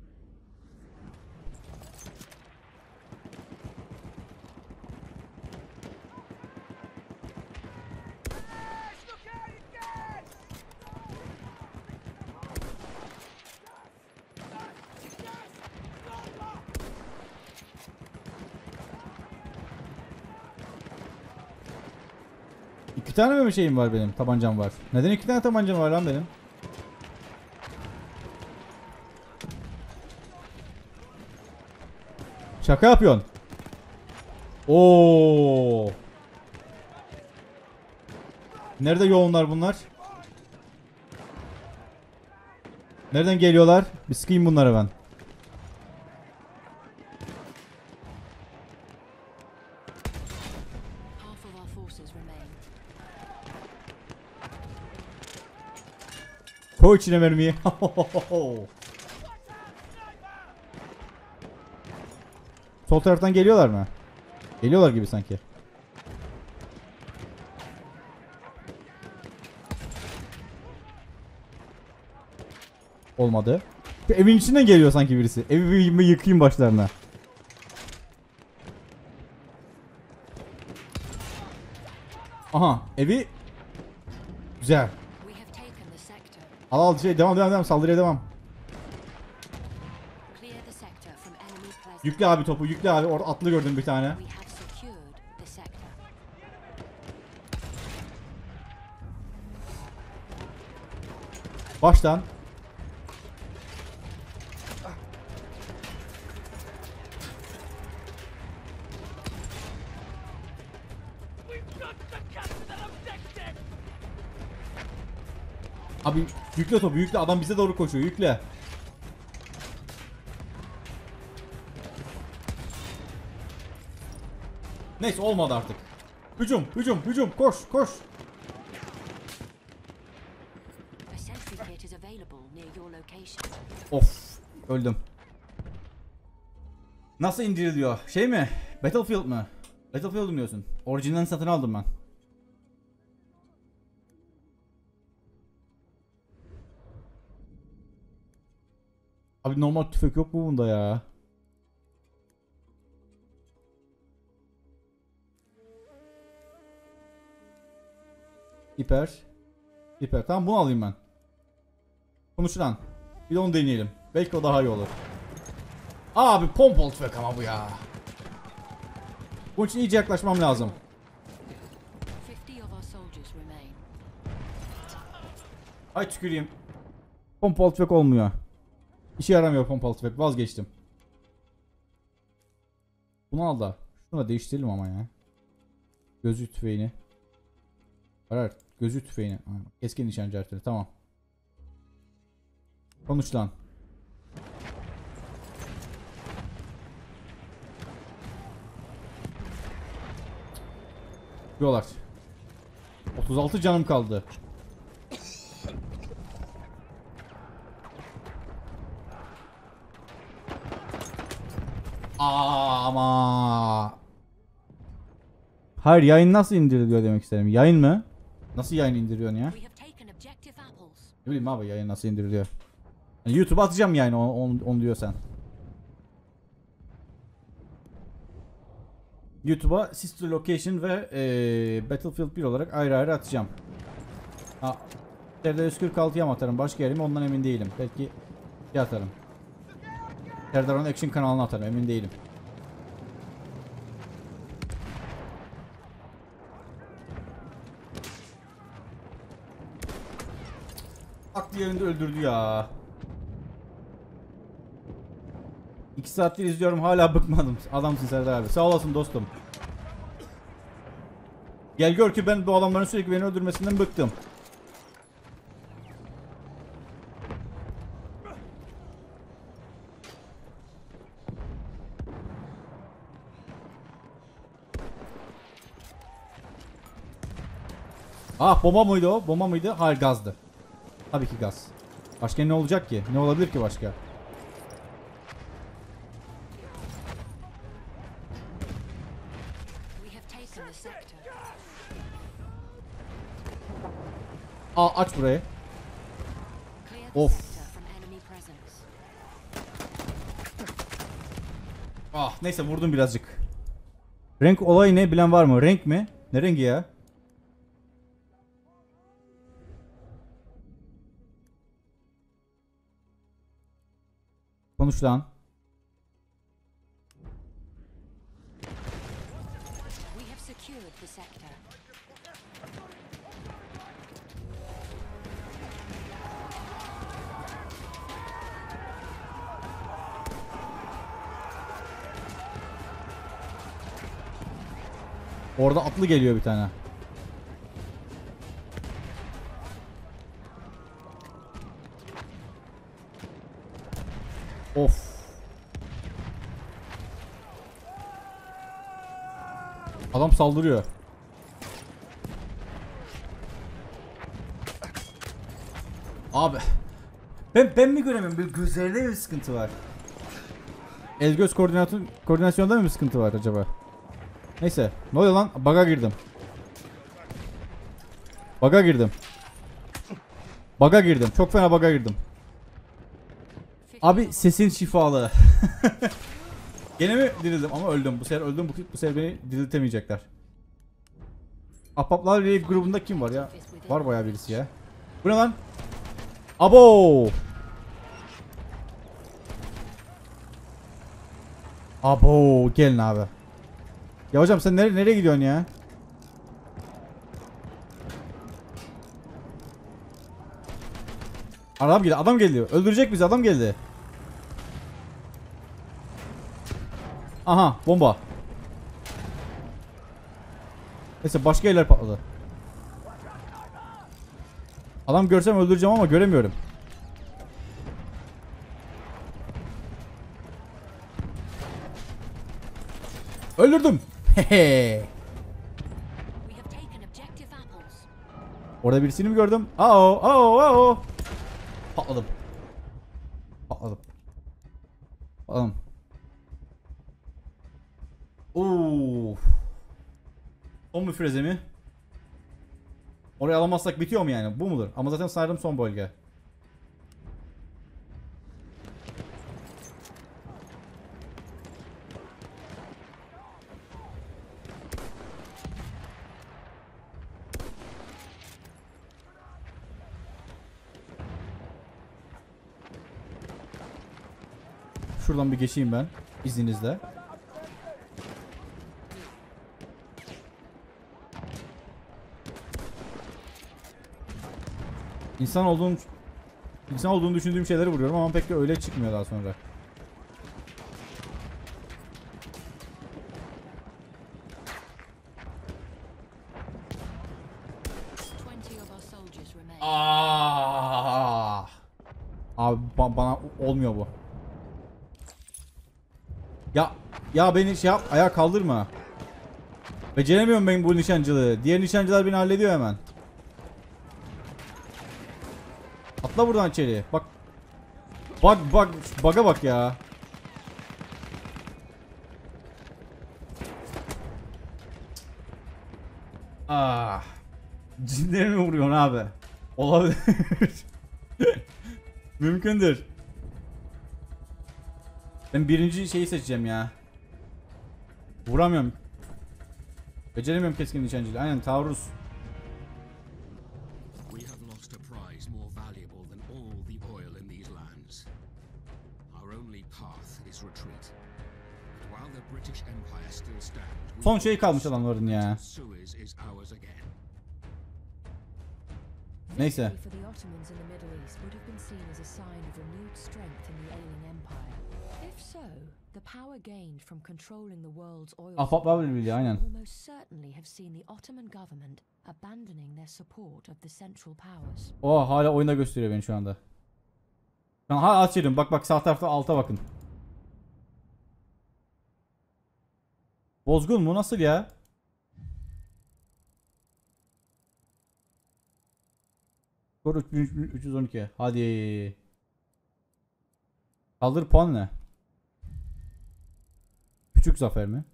İki tane mi şeyim var benim? Tabancam var. Neden iki tane tabancam var lan benim? Şaka yapıyorsun. Oo. Nerede yoğunlar bunlar? Nereden geliyorlar? Bir sıkayım bunları ben. Half of our forces remain. Koy içine mermiyi. Sol taraftan geliyorlar mı? Geliyorlar gibi sanki. Olmadı. Evin içinden geliyor sanki birisi. Evi bir yıkayım başlarına. Aha, evi güzel. We have taken the sector. Al şey devam saldırıya devam. Clear the sector from enemy presence. Yükle abi topu, yükle abi. Orada atlı gördüm bir tane. We have secured the sector. Baştan. Abi yükle topu, yükle. Adam bize doğru koşuyor, yükle. Neyse olmadı artık. Hücum, koş. A sentry kit is available near your location. Of, öldüm. Nasıl indiriliyor? Şey mi? Battlefield mı? Battlefield mu diyorsun? Orijinalini satın aldım ben. Abi normal tüfek yok mu bunda ya? Hiper. Tamam bunu alayım ben. Konuş lan. Bir de onu deneyelim. Belki o daha iyi olur. Abi pompalı tüfek ama bu ya. Bunun için iyice yaklaşmam lazım. 50 of our soldiers remain. Ay tüküreyim. Pompalı tüfek olmuyor. İşe yaramıyor pompalı tüfek. Vazgeçtim. Bunu al da. Şunu da değiştirelim ama ya. Gözü tüfeğini. Arar. Gözü tüfeğini. Keskin nişancı harfleri. Tamam. Konuş lan. Diyorlar. 36 canım kaldı. Ama. Hayır, yayın nasıl indiriliyor demek istedim. Yayın mı? Nasıl yayın indiriyorsun ya? We have taken objective apples. Ne bileyim abi, yayın nasıl indiriliyor. Yani YouTube'a atacağım yani onu diyorsan. YouTube'a Sister Location ve Battlefield 1 olarak ayrı ayrı atacağım. Ha, Serdar 146'ya mı atarım, başka yere mi, ondan emin değilim. Belki şey atarım. Serdar'ın Action kanalına atarım, emin değilim. Aklı yerinde öldürdü ya. 2 saattir izliyorum, hala bıkmadım. Adamsın Serdar abi. Sağ olasın dostum. Gel gör ki ben bu adamların sürekli beni öldürmesinden bıktım. Ah, bomba mıydı o? Bomba mıydı? Hayır, gazdı. Tabii ki gaz. Başka ne olacak ki? Ne olabilir ki başka? We have taken the sector. Aç burayı. Clear the Of. sector from enemy presence. Neyse vurdum birazcık. Renk olayı ne bilen var mı? Renk mi? Ne rengi ya? Konuş lan. We have secured the sector. Orada atlı geliyor bir tane. Of. Adam saldırıyor. Abi. Ben mi göremiyorum? Bir gözlerde mi sıkıntı var? El göz koordinasyonda mı bir sıkıntı var acaba? Neyse. Ne oluyor lan? Bug'a girdim. Bug'a girdim. Bug'a girdim. Çok fena bug'a girdim. Abi sesin şifalı. Gene mi dirildim ama öldüm. Bu sefer öldüm. Bu sefer beni diriltemeyecekler. Ahbaplar Raid grubunda kim var ya? Var bayağı birisi ya. Bu ne lan? Abo! Abo gelin abi. Ya hocam sen nereye gidiyorsun ya? Adam geldi. Öldürecek bizi, adam geldi. Aha bomba. Neyse başka yerler patladı. Adam görsem öldüreceğim ama göremiyorum. Öldürdüm. Hehe. We have taken objective apples. Orada birisini mi gördüm? Patladım. Patladım. Ooo. Son müfreze mi? Orayı alamazsak bitiyor mu yani? Bu mudur? Ama zaten sanırım son bölge. Şuradan bir geçeyim ben izninizle. İnsan olduğunu düşündüğüm şeyleri vuruyorum ama pek de öyle çıkmıyor daha sonra. Abi bana olmuyor bu. Ya beni şey yap, ayağa kaldırma. Beceremiyorum ben bu nişancılığı. Diğer nişancılar beni hallediyor hemen. Atla buradan içeri. Bak. Bug'a bak ya. Cinleri mi vuruyorsun abi? Olabilir. Mümkündür. Ben birinci şeyi seçeceğim ya. Vuramıyorum. Beceremiyorum keskin nişancılığı. Aynen taarruz. We have lost a prize more valuable than all the oil in these lands. Our only path is retreat. But while the British Empire still stands, Son şey kalmış adamların ya. Suez is ours again. Neyse. For the Ottomans in the Middle East would have been seen as a sign of renewed strength in the ailing empire. If so, the power gained from controlling the world's oil Ahbaplar supply Birliği aynen. should almost certainly have seen the Ottoman government abandoning their support of the Central Powers. Hala oyunda gösteriyor beni şu anda. Şu an hala açıyorum. Bak sağ tarafta alta bakın. Bozgun mu? Nasıl ya? Skor 312. Hadi. Kaldır puan ne? Küçük zafer mi?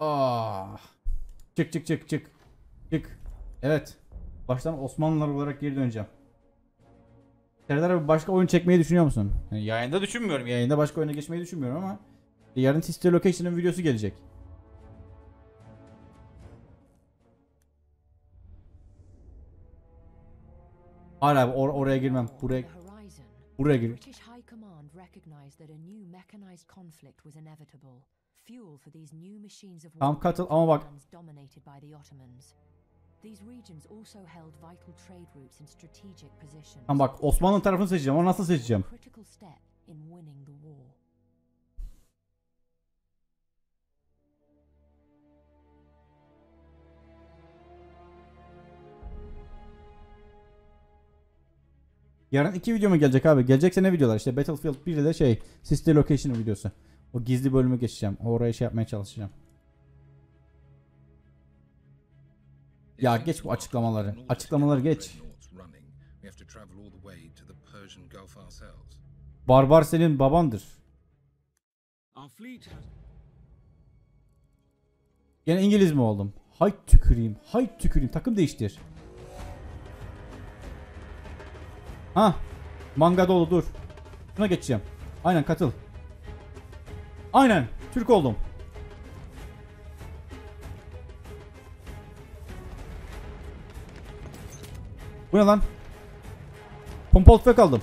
Ah. Çık çık çık çık. Çık. Evet. Baştan Osmanlılar olarak geri döneceğim. Serdar abi başka oyun çekmeyi düşünüyor musun? Yani yayında düşünmüyorum. Yayında başka oyuna geçmeyi düşünmüyorum ama yarın Sister Location'ın videosu gelecek. Hayır abi oraya girmem. Buraya gir. British High Command recognized that a new mechanized conflict was inevitable. Fuel for these new machines of Tam katıl ama bak. dominated by the Ottomans. These regions also held vital trade routes in strategic positions. Tam bak Osmanlı tarafını seçeceğim. Onu nasıl seçeceğim? Critical step in winning the war. Yarın 2 video mu gelecek abi? Gelecekse ne videolar? İşte Battlefield 1 ile Sister Location videosu. O gizli bölümü geçeceğim. Oraya şey yapmaya çalışacağım. Ya geç bu açıklamaları. Açıklamaları geç. Barbar senin babandır. Our fleet has... Gene İngiliz mi oldum? Hay tüküreyim. Hay tüküreyim. Takım değiştir. Ha, manga dolu dur. Buna geçeceğim. Aynen katıl. Aynen Türk oldum. Bu ne lan? Pompalı tüfek aldım.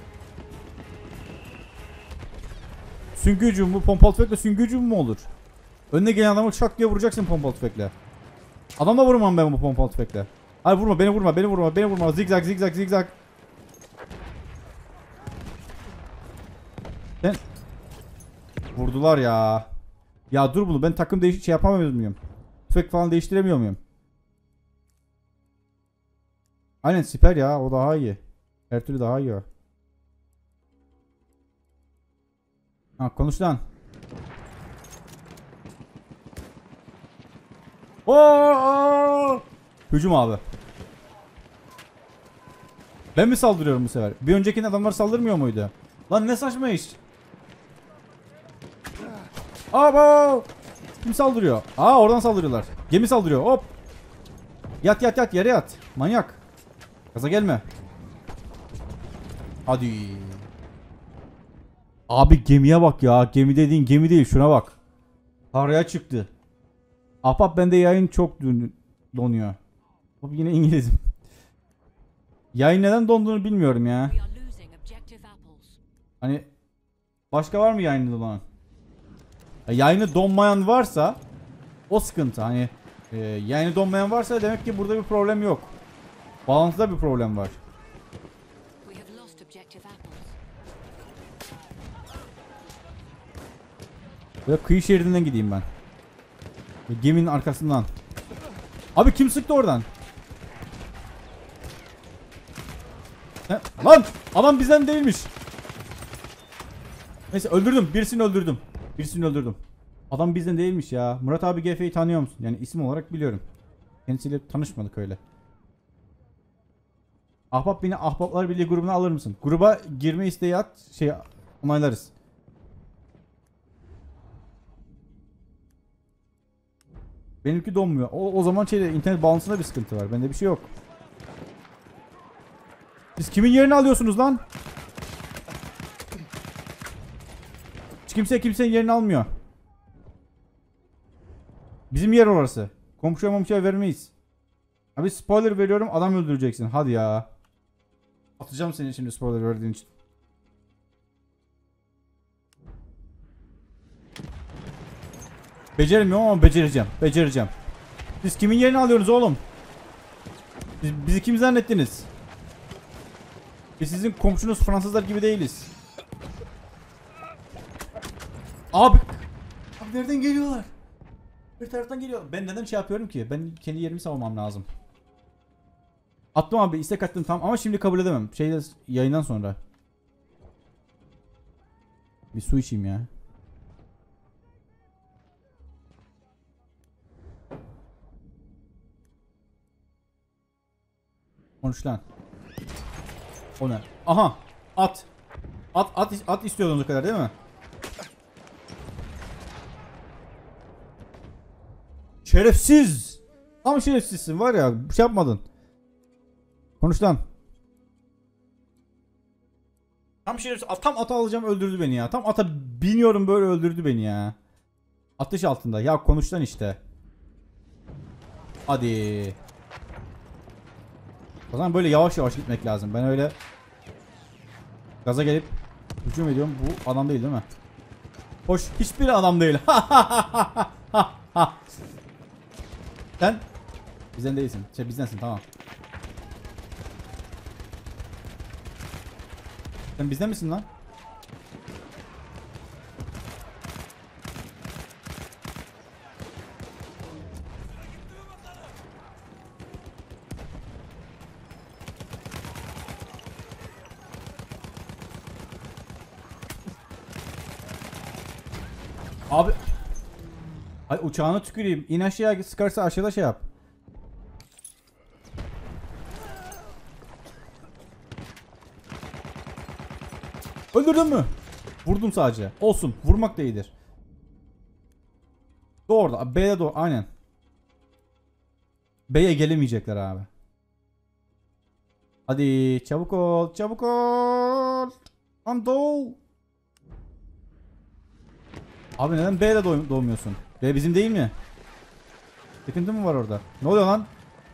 Süngü hücumu, pompalı tüfekle süngü hücumu mu olur? Önüne gelen adamı şak diye vuracaksın pompalı tüfekle. Adamla vurmam ben bu pompalı tüfekle. Hayır vurma, beni vurma, beni vurma, beni vurma. Zigzag zigzag zigzag. Sen vurdular ya. Ya dur bunu ben takım şey yapamıyor muyum? Tüfek falan değiştiremiyor muyum? Aynen siper ya, o daha iyi. Her türlü daha iyi o. Ha konuş lan. Oo! Hücum abi. Ben mi saldırıyorum bu sefer? Bir önceki adamlar saldırmıyor muydu? Lan ne saçma iş. Abo! Kim saldırıyor? Aa oradan saldırıyorlar. Gemi saldırıyor. Hop. Yat yat yat yere yat. Manyak. Gaza gelme. Hadi. Abi gemiye bak ya. Gemi dediğin gemi değil. Şuna bak. Karaya çıktı. Ahbap bende yayın çok donuyor. Hop yine İngilizim. Yayın neden donduğunu bilmiyorum ya. Hani başka var mı yayını donan? Yayını donmayan varsa o sıkıntı. Hani yayını donmayan varsa demek ki burada bir problem yok. Bağlantıda bir problem var. Böyle kıyı şeridinden gideyim ben. Geminin arkasından. Abi kim sıktı oradan? Lan! Adam bizden değilmiş. Neyse öldürdüm. Birisini öldürdüm. Birisini öldürdüm. Adam bizden değilmiş ya. Murat abi GF'yi tanıyor musun? Yani isim olarak biliyorum. Kendisiyle tanışmadık öyle. Ahbap beni Ahbaplar Birliği grubuna alır mısın? Gruba girme isteği at. Onaylarız. Benimki donmuyor. O zaman internet bağlantısında bir sıkıntı var. Bende bir şey yok. Siz kimin yerini alıyorsunuz lan? Hiç kimse kimsenin yerini almıyor. Bizim yer orası. Komşuya vermeyiz. Abi spoiler veriyorum, adam öldüreceksin. Hadi ya. Atacağım seni şimdi spoiler verdiğin için. Beceremiyorum ama becereceğim. Becereceğim. Siz kimin yerini alıyorsunuz oğlum? Bizi kim zannettiniz? Biz sizin komşunuz Fransızlar gibi değiliz. Abi nereden geliyorlar? Bir taraftan geliyorlar. Ben neden şey yapıyorum ki? Ben kendi yerimi savunmam lazım. Attım abi, istek attım tamam ama şimdi kabul edemem. Yayından sonra. Bir su içeyim ya. Konuş lan. O ne? Aha! At! At istiyordunuz o kadar değil mi? Şerefsiz. Tam şerefsizsin var ya. Bir şey yapmadın. Konuş lan. Tam şerefsiz. Tam ata alacağım öldürdü beni ya. Tam ata biniyorum böyle öldürdü beni ya. Atış altında. Ya konuş lan işte. Hadi. O zaman böyle yavaş yavaş gitmek lazım. Ben öyle gaza gelip hücum ediyorum. Bu adam değil mi? Hoş. Hiçbir adam değil. Sen bizden değilsin. Bizdensin tamam. Sen bizden misin lan? Abi. Ay uçağına tüküreyim. İn aşağıya, sıkarsa aşağıda şey yap. Öldürdün mü? Vurdum sadece. Olsun. Vurmak da iyidir. Doğru. B'ye doğru. Aynen. B'ye gelemeyecekler abi. Hadi çabuk ol. Çabuk ol. Andol. Abi neden B'de doğmuyorsun? B bizim değil mi? Sıkıntı mı var orada? Ne oluyor lan?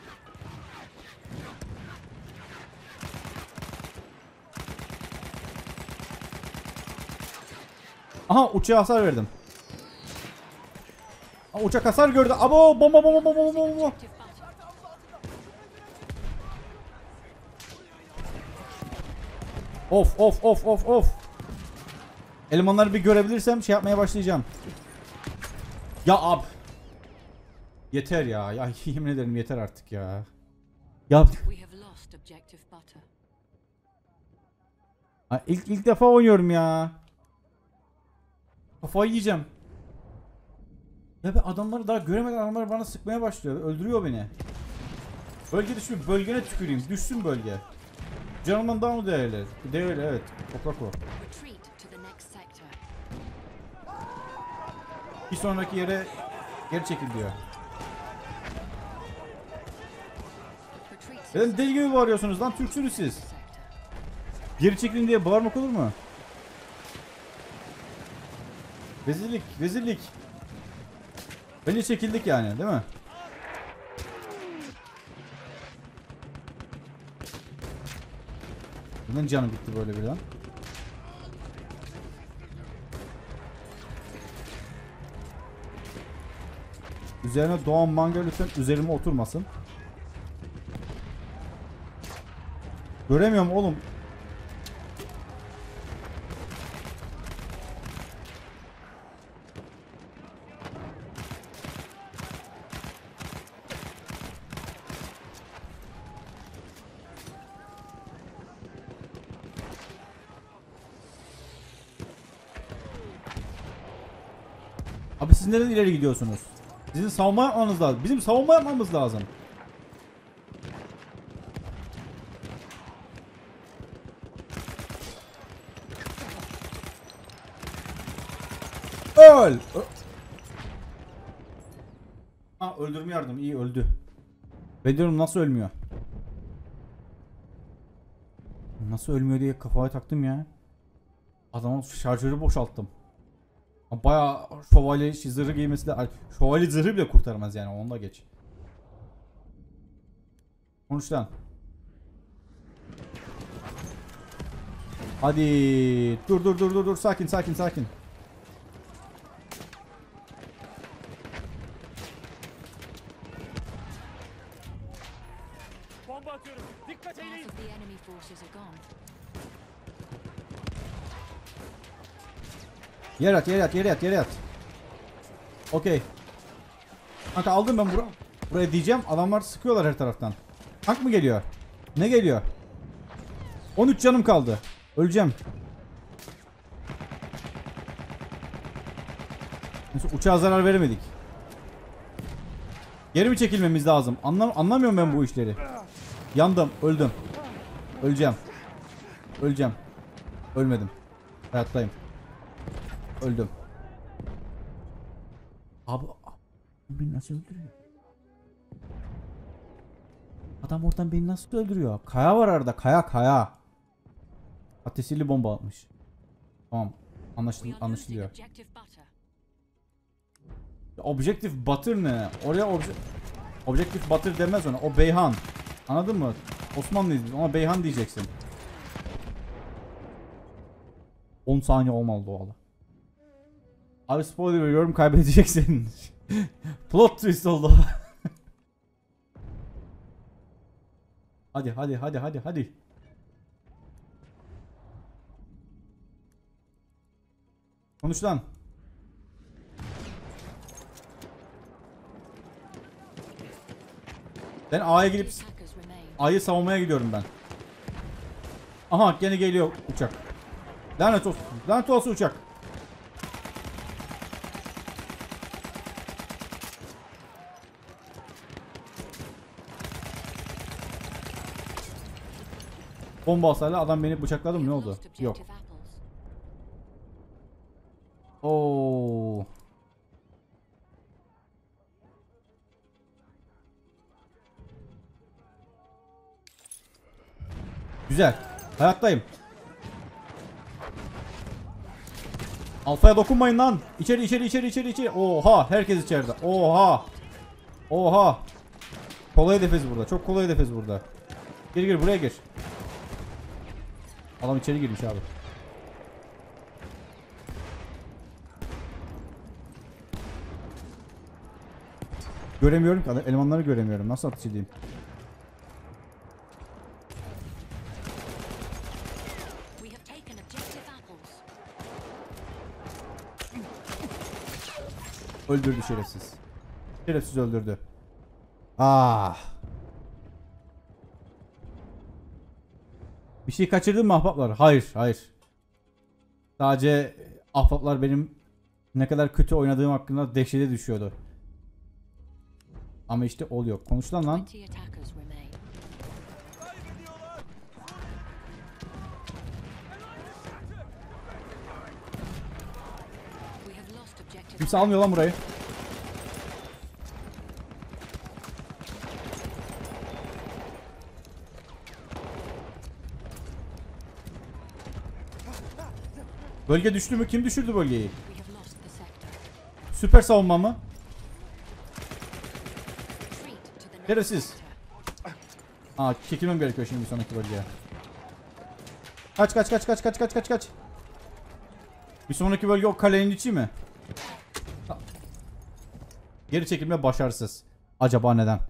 Aha uçağa hasar verdim. Aa, uçak hasar gördü. Abo bomba bomba bomba bomba bomba. Of of of of of. Elemanları bir görebilirsem şey yapmaya başlayacağım. Ya ab. Yeter ya. Ya yemin ederim yeter artık ya. Ya ilk defa oynuyorum ya. Kafayı yiyeceğim. Ya ben adamları daha göremeden adamlar bana sıkmaya başlıyor. Öldürüyor beni. Bölge düşmüyor. Bölgene tüküreyim. Düşsün bölge. Canımdan daha mı değerli? Değerli evet. Toprak o. Bir sonraki yere geri çekil diyor. Neden deli gibi bağırıyorsunuz lan? Türksünüz siz. Geri çekilin diye bağırmak olur mu? Rezillik, rezillik. Bence çekildik yani, değil mi? Neden canım gitti böyle birden? Üzerine doğan manga lütfen üzerime oturmasın. Göremiyorum oğlum. Abi siz neden ileri gidiyorsunuz? Sizin savunma yapmanız lazım. Bizim savunma yapmamız lazım. Öl! Ha öldürme yardım. İyi öldü. Ben diyorum nasıl ölmüyor? Nasıl ölmüyor diye kafaya taktım ya. Adamın şarjörü boşalttım. Bayağı şövalye zırhı giymesi de... Şövalye zırhı bile kurtarmaz yani, onu da geç. Konuş lan. Hadi. Dur. Sakin. Bomba atıyorum. Dikkat eyleyin. Yere yat. Okey. Kanka aldım ben buraya diyeceğim. Adamlar sıkıyorlar her taraftan. Tank mı geliyor? Ne geliyor? 13 canım kaldı. Öleceğim. Neyse uçağa zarar veremedik. Geri mi çekilmemiz lazım? Anlamıyorum ben bu işleri. Yandım. Öldüm. Öleceğim. Ölmedim. Hayattayım. Öldüm. Abi Beni nasıl öldürüyor? Adam oradan beni nasıl öldürüyor? Kaya var arada. Kaya. Ateşli bomba atmış. Tamam. Anlaşılıyor. Objective Butter ne? Oraya Objective Butter demez ona. O Beyhan. Anladın mı? Osmanlıyız biz ama Beyhan diyeceksin. 10 saniye olmalı doğalı. Abi spoiler veriyorum, kaybedeceksin. Plot twist oldu. Hadi. Konuş lan. Ben A'ya gidip A'yı savunmaya gidiyorum ben. Aha gene geliyor uçak. Lanet olsun. Lanet olsun uçak. Bomba hasarıyla adam beni bıçakladı mı, ne oldu? Yok. Oo. Güzel. Hayattayım. Alfa'ya dokunmayın lan. İçeri. Oha, herkes içeride. Oha. Kolay hedefez burada. Çok kolay hedefez burada. Gir buraya gir. Adam içeri girmiş abi. Göremiyorum ki, elemanları göremiyorum. Nasıl atış edeyim? Öldürdü şerefsiz. Şerefsiz öldürdü. Bir şey kaçırdın mı ahbaplar? Hayır. Sadece ahbaplar benim ne kadar kötü oynadığım hakkında dehşete düşüyordu. Ama işte oluyor. Konuş lan. Kimse almıyor lan burayı. Bölge düştü mü? Kim düşürdü bölgeyi? Süper savunma mı? Şerefsiz. Çekilmem gerekiyor şimdi sonraki bölgeye. Kaç. Bir sonraki bölge o kalenin içi mi? Geri çekilme başarısız. Acaba neden?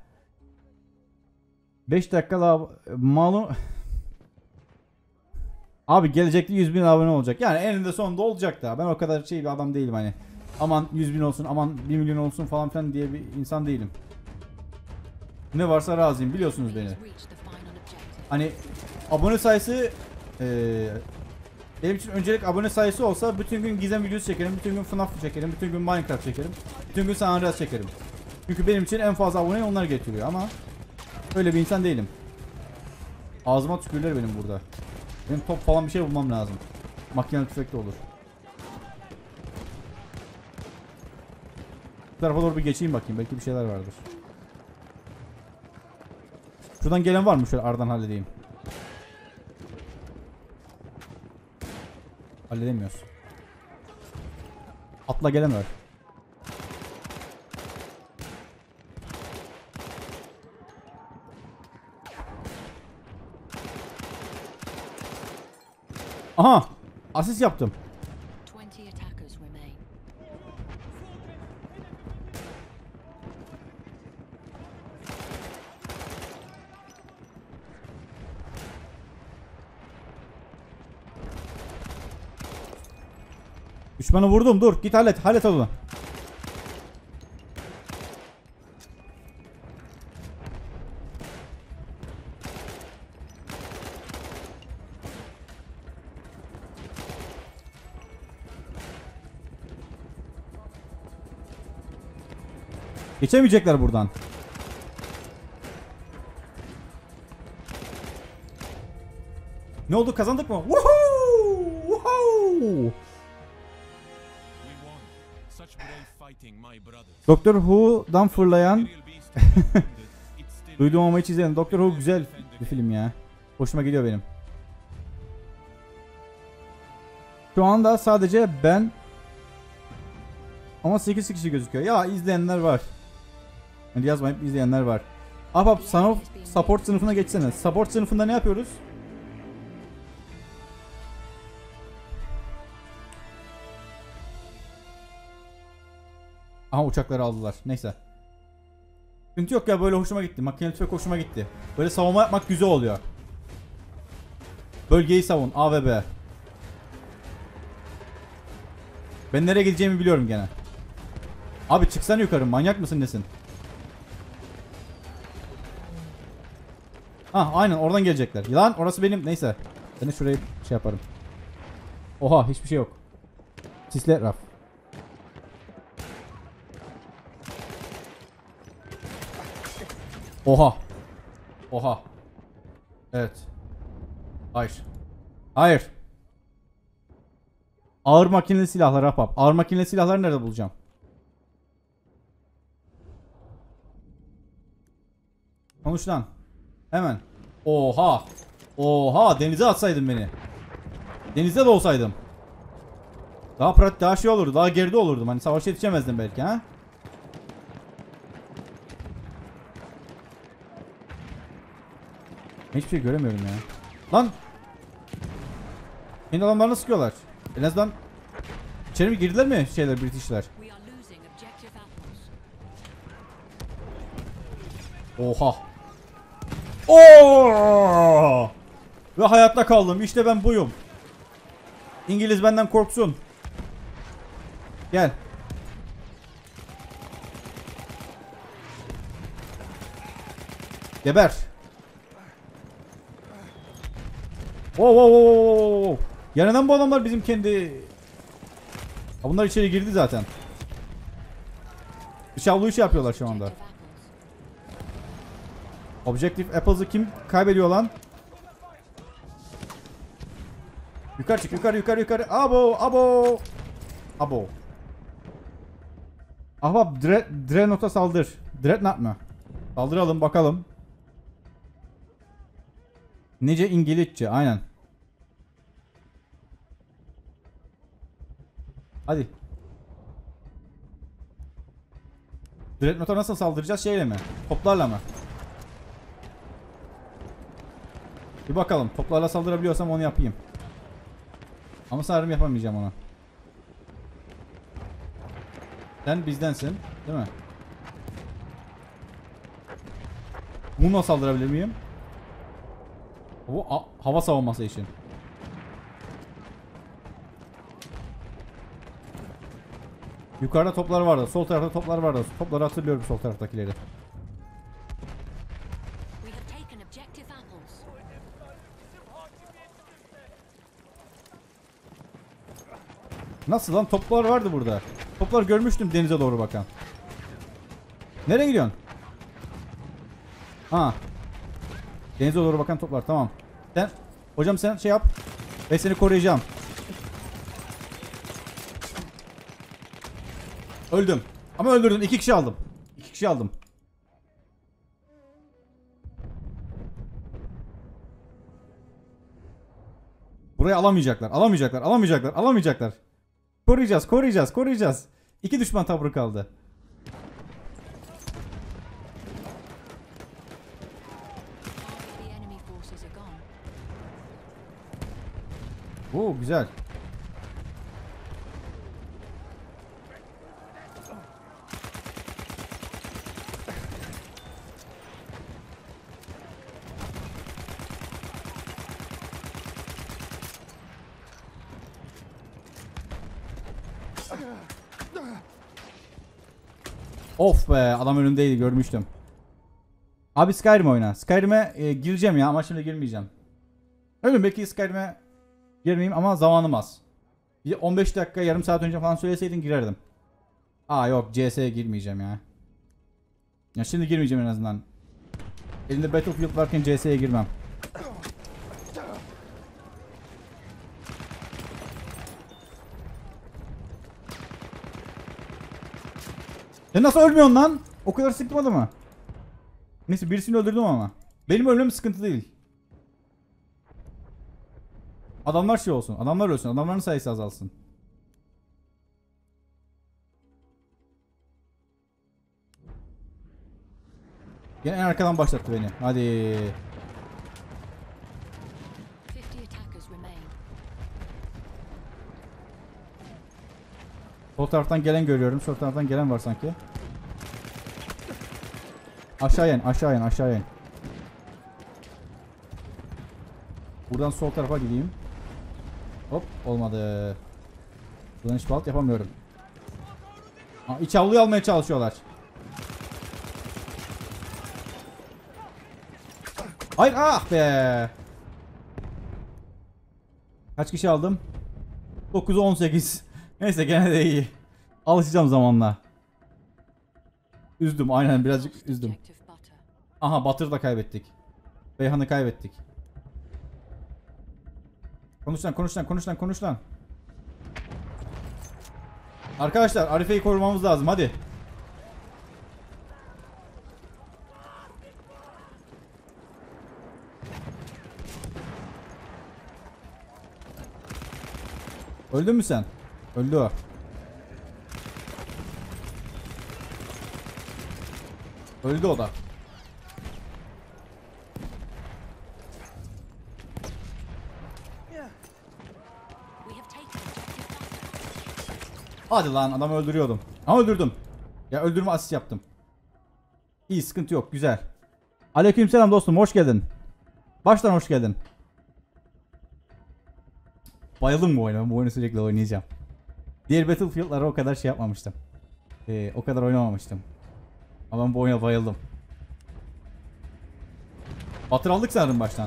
5 dakika daha malum. Abi gelecekte 100.000 abone olacak. Yani eninde sonunda olacak da. Ben o kadar bir adam değilim hani. Aman 100.000 olsun, aman 1 milyon olsun falan filan diye bir insan değilim. Ne varsa razıyım, biliyorsunuz beni. Hani abone sayısı benim için öncelik abone sayısı olsa bütün gün gizem videosu çekerim, bütün gün FNAF çekerim, bütün gün Minecraft çekerim, bütün gün San Andreas çekerim. Çünkü benim için en fazla aboneyi onlar getiriyor ama öyle bir insan değilim. Ağzıma tükürürler benim burada. Benim top falan bir şey bulmam lazım. Makinalı tüfek de olur. Bu tarafa doğru bir geçeyim bakayım, belki bir şeyler vardır. Şuradan gelen var mı? Şöyle aradan halledeyim. Halledemiyoruz. Atla gelen var. Aha! Asist yaptım. Düşmanı vurdum, dur git hallet onu. Geçemeyecekler buradan. Ne oldu, kazandık mı? Woohoo! Woohoo! Doctor Who'dan fırlayan duydum ama hiç izlemedim. Doctor Who güzel bir film ya. Hoşuma gidiyor benim. Şu anda sadece ben ama 8 kişi gözüküyor. Ya izleyenler var. Yani yazmayıp izleyenler var. Ahbap sana support sınıfına geçsene. Support sınıfında ne yapıyoruz? Aha uçakları aldılar. Neyse. Sıkıntı yok ya, böyle hoşuma gitti. Makineli tüfek hoşuma gitti. Böyle savunma yapmak güzel oluyor. Bölgeyi savun. A ve B. Ben nereye gideceğimi biliyorum gene. Abi çıksana yukarı. Manyak mısın nesin? Ah aynen oradan gelecekler. Lan orası benim. Neyse. Ben de şurayı şey yaparım. Oha hiçbir şey yok. Sisli etraf. Oha. Oha. Evet. Hayır. Hayır. Ağır makineli silahlar ahbap. Ağır makineli silahları nerede bulacağım? Konuş lan. Hemen. Oha. Oha. Denize atsaydın beni. Denizde de olsaydım. Daha pratik, daha şey olurdu. Daha geride olurdum. Hani savaşa yetişemezdim belki ha. Hiçbir şey göremiyorum ya. Lan. Kendi adamlarını sıkıyorlar. En azından içeri mi girdiler mi şeyler, Britishler? Oha. Oo! Ve hayatta kaldım. İşte ben buyum. İngiliz benden korksun. Gel. Geber. Oo. Ya neden bu adamlar bizim kendi... Ha, bunlar içeri girdi zaten. Dışavlu iş yapıyorlar şu anda. Objective Apples'ı kim kaybediyor lan? Yukarı çık, yukarı. Abo. Ahbap Dreadnought'a saldır. Dreadnought mı? Saldıralım bakalım. Nece İngilizce aynen. Hadi. Dreadnought'a nasıl saldıracağız, şeyle mi? Toplarla mı? Bir bakalım. Toplarla saldırabiliyorsam onu yapayım. Ama sanırım yapamayacağım onu. Sen bizdensin, değil mi? Bununla saldırabilir miyim? Bu hava savunması için. Yukarıda toplar vardı. Sol tarafta toplar vardı. Topları hatırlıyorum, sol taraftakileri. Nasıl lan? Toplar vardı burada. Toplar görmüştüm denize doğru bakan. Nereye gidiyorsun? Ha. Denize doğru bakan toplar, tamam. Sen hocam sen şey yap. Ben seni koruyacağım. Öldüm. Ama öldürdüm. 2 kişi aldım. 2 kişi aldım. Burayı alamayacaklar. Koruyacağız. 2 düşman taburu kaldı. Oo güzel. Of be, adam önündeydi, görmüştüm. Abi Skyrim oyna. Skyrim'e gireceğim ya ama şimdi girmeyeceğim. Öyle belki Skyrim'e girmeyeyim ama zamanım az. Bir 15 dakika yarım saat önce falan söyleseydin girerdim. Aa yok, CS'ye girmeyeceğim ya. Ya şimdi girmeyeceğim en azından. Elimde Battlefield varken CS'ye girmem. Sen nasıl ölmüyorsun lan? O kadar sıkmadı mı? Neyse birisini öldürdüm ama. Benim ölmem sıkıntı değil. Adamlar şey olsun. Adamlar ölsün. Adamların sayısı azalsın. Yine en arkadan başlattı beni. Hadi. 50 attackers remain. Sol taraftan gelen görüyorum. Sol taraftan gelen var sanki. Aşağı in, aşağı in, aşağı in. Buradan sol tarafa gideyim. Hop, olmadı. Buradan hiç balt yapamıyorum. Aa, iç avluyu almaya çalışıyorlar. Hayır, ah be. Kaç kişi aldım? 9'u 18. Neyse gene de iyi. Alışacağım zamanla. Üzdüm, aynen birazcık üzdüm. Objective butter. Aha, Batır'ı da kaybettik. Beyhan'ı kaybettik. Konuş lan. Arkadaşlar Arife'yi korumamız lazım, hadi. Öldün mü sen? Öldü o. Öldü o da. We have taken objective butter. Hadi lan, adamı öldürüyordum. Ama öldürdüm. Ya öldürme asist yaptım. İyi, sıkıntı yok, güzel. Aleykümselam dostum, hoş geldin. Baştan hoş geldin. Bayıldım bu oyuna. Bu oyunu sürekli oynayacağım. Diğer Battlefield'lara o kadar şey yapmamıştım. O kadar oynamamıştım. Ama ben bu oyuna bayıldım. Batır aldık sanırım baştan.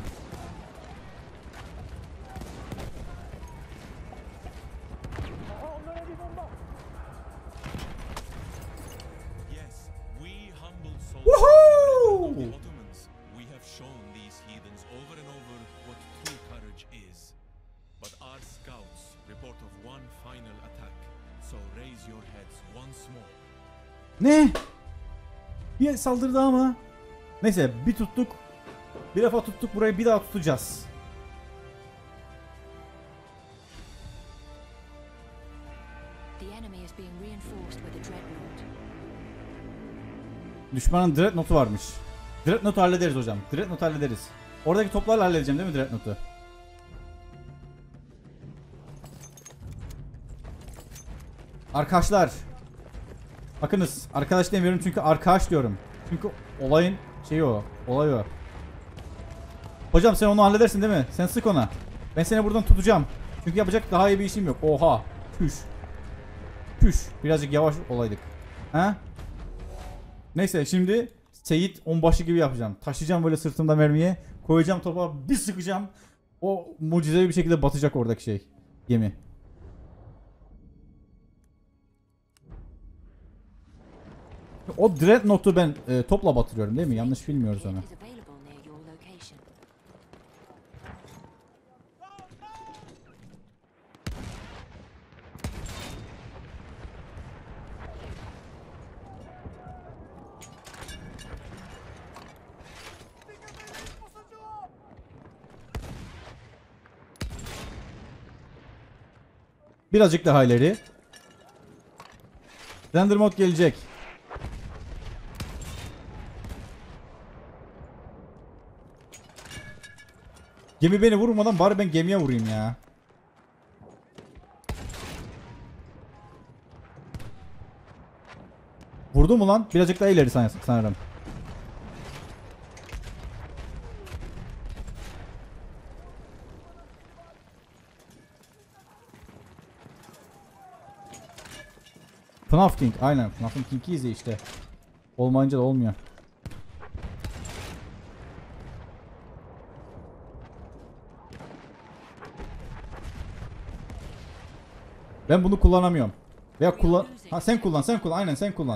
Yes, we humble souls. Woohoo! Of the Ottomans, we have shown these heathens over and over what true courage is. But our scouts report of one final attack. So raise your heads once more. Ne? Bir saldırı daha mı? Neyse, bir tuttuk. Bir defa tuttuk, burayı bir daha tutacağız. The enemy is being reinforced with a dreadnought. Düşmanın Dreadnought'u varmış. Dreadnought'u hallederiz hocam. Dreadnought'u hallederiz. Oradaki toplarla halledeceğim değil mi Dreadnought'u? Arkadaşlar. Bakınız, arkadaş demiyorum çünkü arkadaş diyorum. Çünkü olayın şeyi o. Olay o. Hocam sen onu halledersin değil mi? Sen sık ona. Ben seni buradan tutacağım. Çünkü yapacak daha iyi bir işim yok. Oha. Püş. Püş. Birazcık yavaş olaydık. Ha? Neyse şimdi Seyit onbaşı gibi yapacağım. Taşıyacağım böyle sırtımda mermiye. Koyacağım topa, bir sıkacağım. O mucizevi bir şekilde batacak oradaki şey. Gemi. O Dreadnought'u ben topla batırıyorum değil mi? Yanlış bilmiyoruz onu. It is available near your location. Birazcık daha ileri. Render mod gelecek. Gemi beni vurmadan bari ben gemiye vurayım ya. Vurdu mu lan? Birazcık daha ileri sanırım. FNAF King, aynen. FNAF King'i izle işte. Olmayınca da olmuyor. Ben bunu kullanamıyorum. Veya kullan... Ha sen kullan. Aynen sen kullan.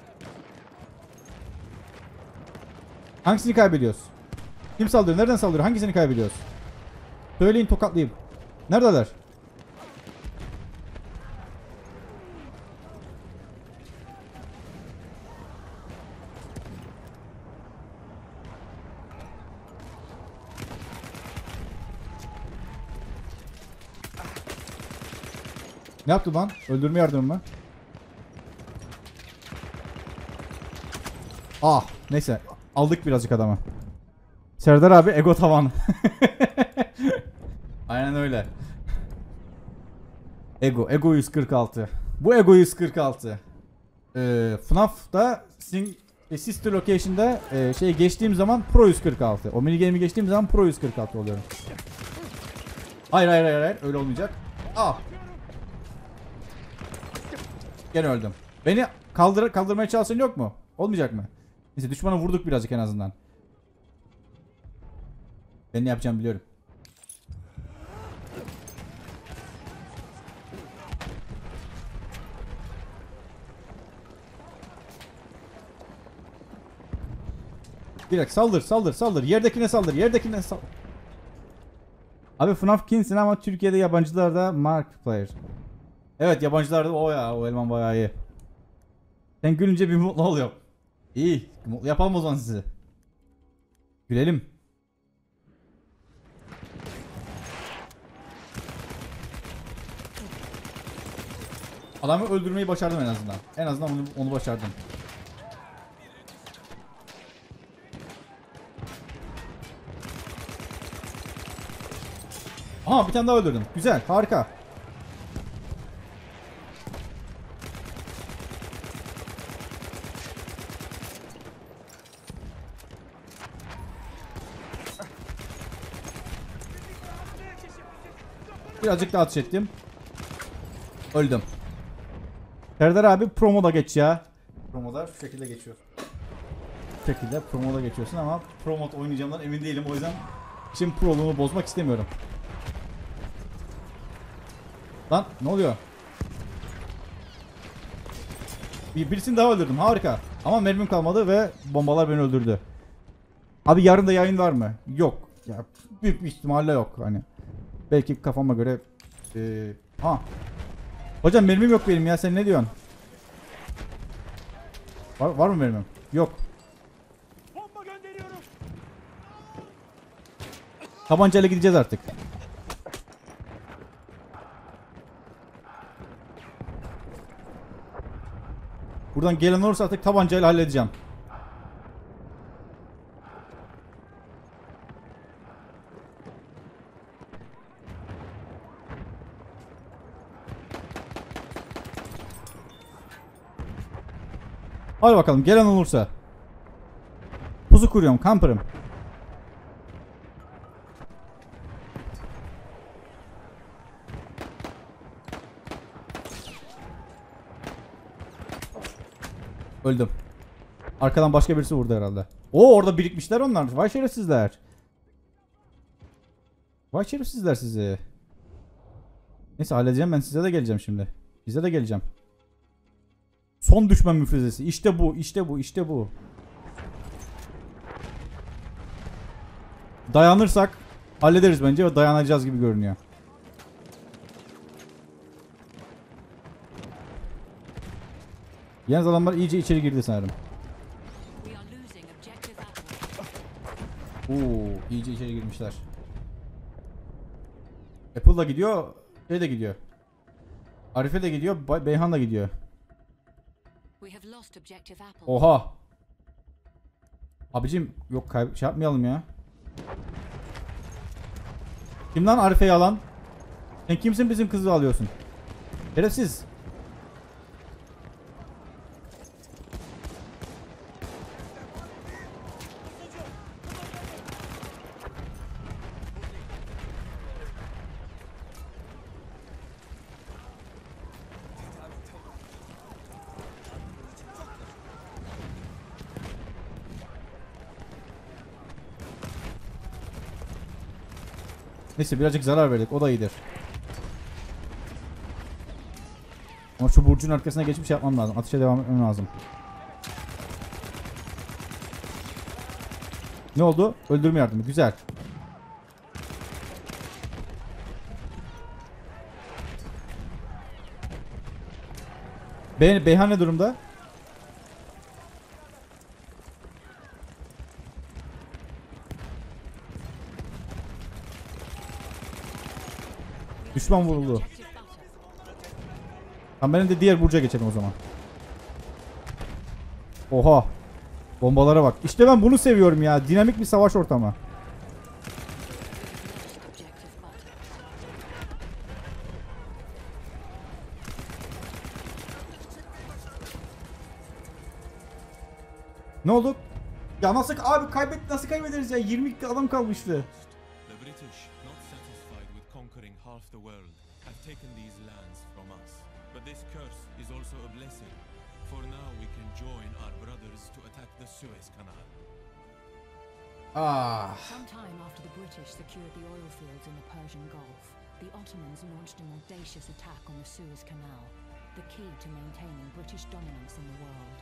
Hangisini kaybediyoruz? Kim saldırıyor? Nereden saldırıyor? Hangisini kaybediyoruz? Söyleyin, tokatlayayım. Neredeler? Ne yaptı lan? Öldürme yardımı mı? Ah, neyse. Aldık birazcık adamı. Serdar abi ego tavan. Aynen öyle. Ego 146. Bu Ego 146. FNAF'da Sister Location'da geçtiğim zaman Pro 146. O minigame'i geçtiğim zaman Pro 146 oluyorum. Hayır öyle olmayacak. Ah. Gene öldüm. Beni kaldırmaya çalışan yok mu? Olmayacak mı? Neyse düşmana vurduk birazcık en azından. Ben ne yapacağımı biliyorum. Direkt saldır. Yerdekine saldır. Abi FNAF Kings'in ama Türkiye'de yabancılarda Markiplier. Evet yabancılarda o eleman bayağı iyi. Sen gülünce bir mutlu oluyor. İyi. Mutlu yapalım o zaman sizi. Gülelim. Adamı öldürmeyi başardım en azından. En azından onu başardım. Aha bir tane daha öldürdüm. Güzel, harika. Birazcık daha ateş ettim. Öldüm. Serdar abi promoda geç ya. Promoda şu şekilde geçiyor. Bu şekilde promoda geçiyorsun ama promot oynayacağımdan emin değilim. O yüzden şimdi proluğumu bozmak istemiyorum. Lan ne oluyor? Birisini daha öldürdüm. Harika. Ama mermim kalmadı ve bombalar beni öldürdü. Abi yarın da yayın var mı? Yok. Ya büyük bir ihtimalle yok hani. Belki kafama göre ha. Hocam mermim yok benim ya. Sen ne diyorsun? Var mı mermim? Yok. Bomba gönderiyorum. Tabancayla gideceğiz artık. Buradan gelen olursa artık tabancayla halledeceğim. Hadi bakalım gelen olursa. Pusu kuruyorum, kamperım. Öldüm. Arkadan başka birisi vurdu herhalde. Oo orada birikmişler onlar. Vay şerefsizler. Vay şerefsizler sizi. Neyse halledeceğim ben, size de geleceğim şimdi. Size de geleceğim. Son düşman müfrezesi. İşte bu. Dayanırsak hallederiz bence ve dayanacağız gibi görünüyor. Yalnız adamlar iyice içeri girdi sanırım. İyice içeri girmişler. Apple da gidiyor, şey de gidiyor. Arife de gidiyor, Beyhan da gidiyor. Oha. Abicim yok şey yapmayalım ya. Kim lan Arife'yi alan? Sen kimsin bizim kızı alıyorsun? Şerefsiz. Neyse birazcık zarar verdik, o da iyidir. Ama şu burcun arkasına geçip şey yapmam lazım. Atışa devam etmem lazım. Ne oldu? Öldürme yardımı. Güzel. Beyhan ne durumda? Düşman vuruldu. Tamam benim de diğer burca geçelim o zaman. Oha. Bombalara bak. İşte ben bunu seviyorum ya. Dinamik bir savaş ortamı. Objective butter. Ne oldu? Ya nasıl abi nasıl kaybederiz ya? 22 adam kalmıştı. The British, not satisfied with conquering half the world, have taken these lands from us. But this curse is also a blessing, for now we can join our brothers to attack the Suez Canal. Ah. Sometime after the British secured the oil fields in the Persian Gulf, the Ottomans launched an audacious attack on the Suez Canal, the key to maintaining British dominance in the world.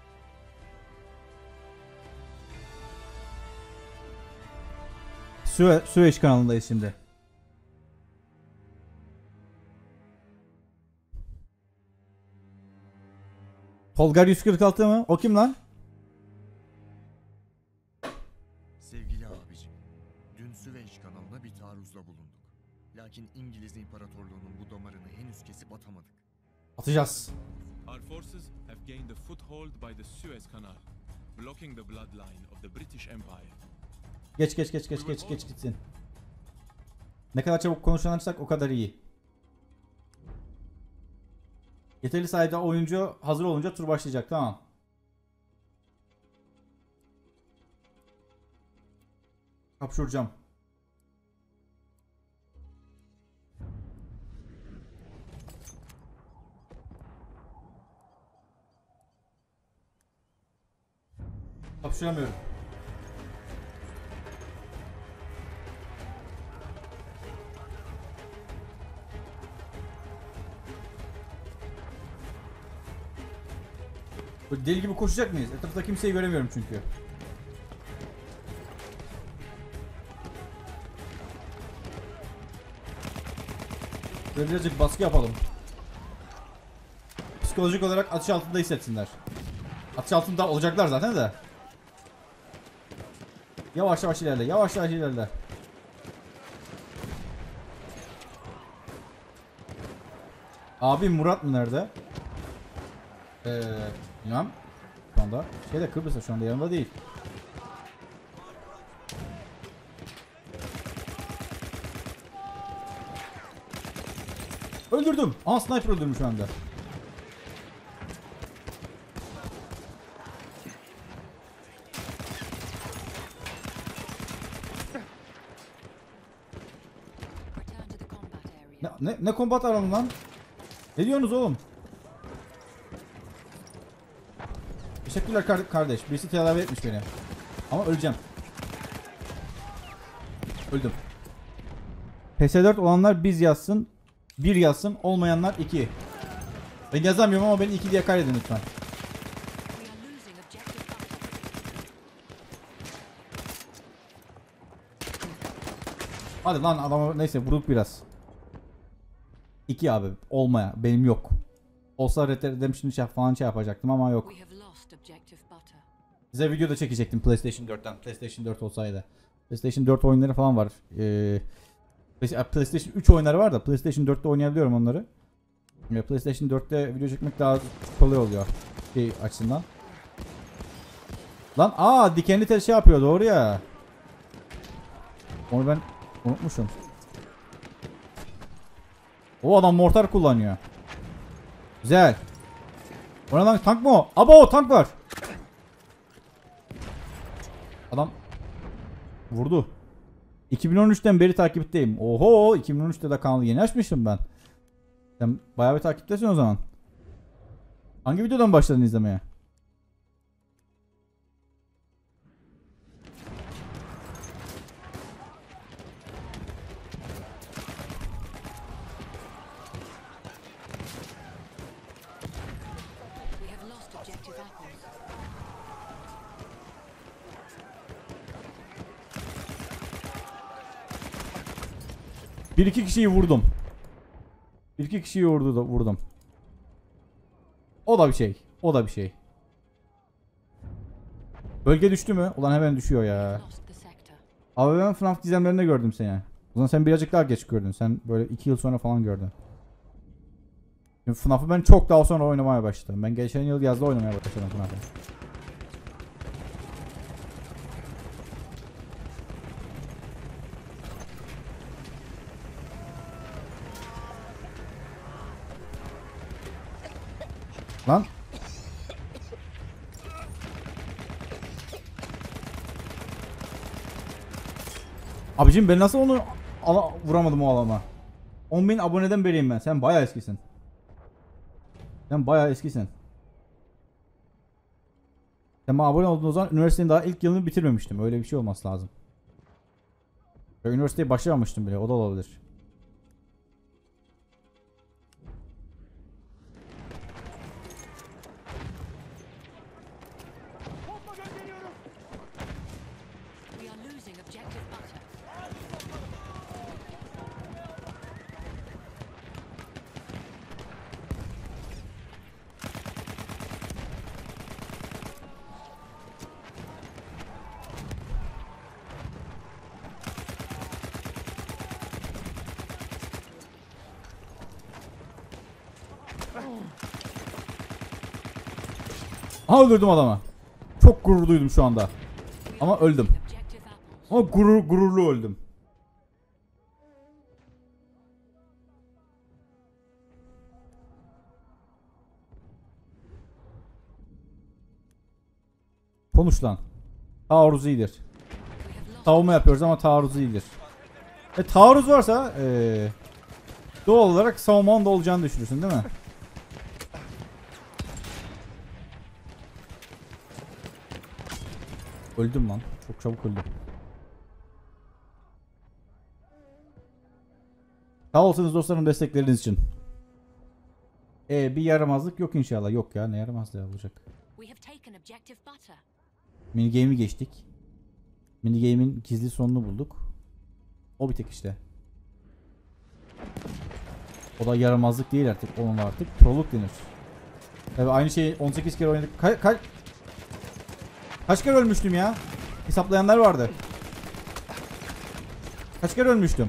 Süveyş kanalındayız şimdi. Tolgar 146 mı? O kim lan? Sevgili abicim, dün Süveyş kanalına bir taarruzda bulunduk. Lakin İngiliz İmparatorluğu'nun bu damarını henüz kesip atamadık. Atacağız. Our forces have gained a foothold by the Suez Canal, blocking the bloodline of the British Empire. Geç gitsin. Ne kadar çabuk konuşanırsak o kadar iyi. Yeterli sayıda oyuncu hazır olunca tur başlayacak. Tamam. Kapşuracağım. Kapşuramıyorum. Böyle deli gibi koşacak mıyız? Etrafta kimseyi göremiyorum çünkü. Böyle birazcık baskı yapalım. Psikolojik olarak atış altında hissetsinler. Atış altında olacaklar zaten de. Yavaş yavaş ilerle, yavaş yavaş ilerle. Abi Murat mı nerede? Bilmem. Şu anda Kıbrıs'ta, şu anda yanımda değil. Öldürdüm. Aa, sniper öldürdüm şu anda. Return to the combat area. Ne kombat alalım lan? Ne diyorsunuz oğlum? Teşekkürler kardeş. Birisi tedavi etmiş beni. Ama öleceğim. Öldüm. PS4 olanlar biz yazsın. 1 yazsın. Olmayanlar 2. Ben yazamıyorum ama beni 2 diye kaydedin lütfen. We are losing objective butter. Hadi lan adamı neyse vurduk biraz. 2 abi. Olmaya. Benim yok. Olsa Red Dead Redemption falan yapacaktım ama yok. We have lost objective butter. Size video da çekecektim PlayStation 4'ten. PlayStation 4 olsaydı. PlayStation 4 oyunları falan var. PlayStation 3 oyunları var da PlayStation 4'te oynayabiliyorum onları. PlayStation 4'te video çekmek daha kolay oluyor şey açısından. Lan dikenli tel şey yapıyor, doğru ya. Onu ben unutmuşum. O adam mortar kullanıyor. Güzel. O ne lan, tank mı o? Abo, tank var. Adam vurdu. 2013'ten beri takipteyim. Oho, 2013'te de kanalı yeni açmışım ben. Sen bayağı bir takiptesin o zaman. Hangi videodan başladın izlemeye? We have lost objective apples. Bir iki kişiyi vurdum. Bir iki kişiyi vurdum. O da bir şey. O da bir şey. Bölge düştü mü? Ulan hemen düşüyor ya. Lost the sector. Abi ben FNAF gizemlerinde gördüm seni. O zaman sen birazcık daha geç gördün. Sen böyle 2 yıl sonra falan gördün. Şimdi FNAF'ı ben çok daha sonra oynamaya başladım. Ben geçen yıl yazda oynamaya başladım FNAF'ı. Lan. Abicim ben nasıl onu vuramadım o alana? 10.000 aboneden beriyim ben. Sen bayağı eskisin. Sen bayağı eskisin. Sen bana abone olduğun zaman üniversitenin daha ilk yılını bitirmemiştim. Öyle bir şey olması lazım. Ben üniversiteye başlamamıştım bile. O da olabilir. Bomba gönderiyorum. We are losing objective butter. Ha, öldürdüm adamı. Çok gurur duydum şu anda. Ama öldüm. Objective apples. Ama gururlu öldüm. Konuş lan. Taarruz iyidir. Savunma yapıyoruz ama taarruz iyidir. Taarruz varsa doğal olarak savunmanın da olacağını düşünürsün değil mi? Öldüm lan. Çok çabuk öldüm. Sağ olsunuz dostlarım destekleriniz için. Bir yaramazlık yok inşallah. Yok ya, ne yaramazlığı olacak. We have taken objective butter. Minigame'i geçtik. Minigame'in gizli sonunu bulduk. O bir tek işte. O da yaramazlık değil artık. Onun artık trolluk denir. Tabii aynı şeyi 18 kere oynadık. Kaç kere ölmüştüm ya? Hesaplayanlar vardı. Kaç kere ölmüştüm?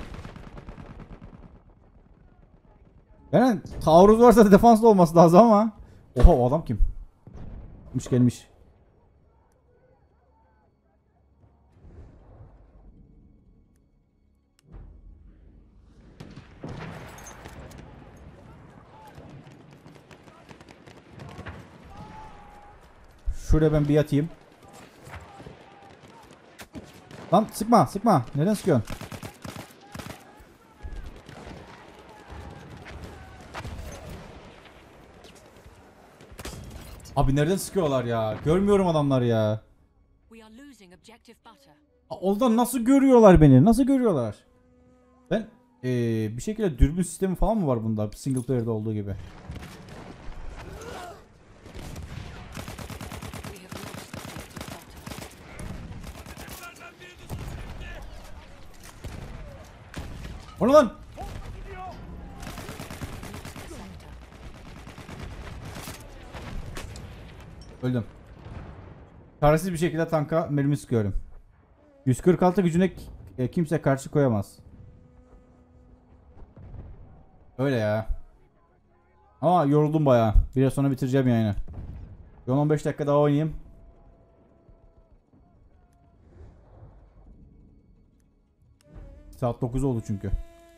Yani taarruz varsa defanslı olması lazım ama. Oha, o adam kim? Gelmiş. Şuraya ben bir yatayım. Lan sıkma. Neden sıkıyorsun? Abi nereden sıkıyorlar ya? Görmüyorum adamları ya. We are losing objective butter. Oradan nasıl görüyorlar beni? Nasıl görüyorlar? Ben bir şekilde dürbün sistemi falan mı var bunda? Single player'da olduğu gibi. We have lost objective butter. O ne lan? Bomba gidiyor. The sector. Öldüm. Çaresiz bir şekilde tanka mermi sıkıyorum. 146 gücüne kimse karşı koyamaz. Öyle ya. Ama yoruldum bayağı. Biraz sonra bitireceğim yayını. 10-15 dakika daha oynayayım. Saat 9 oldu çünkü.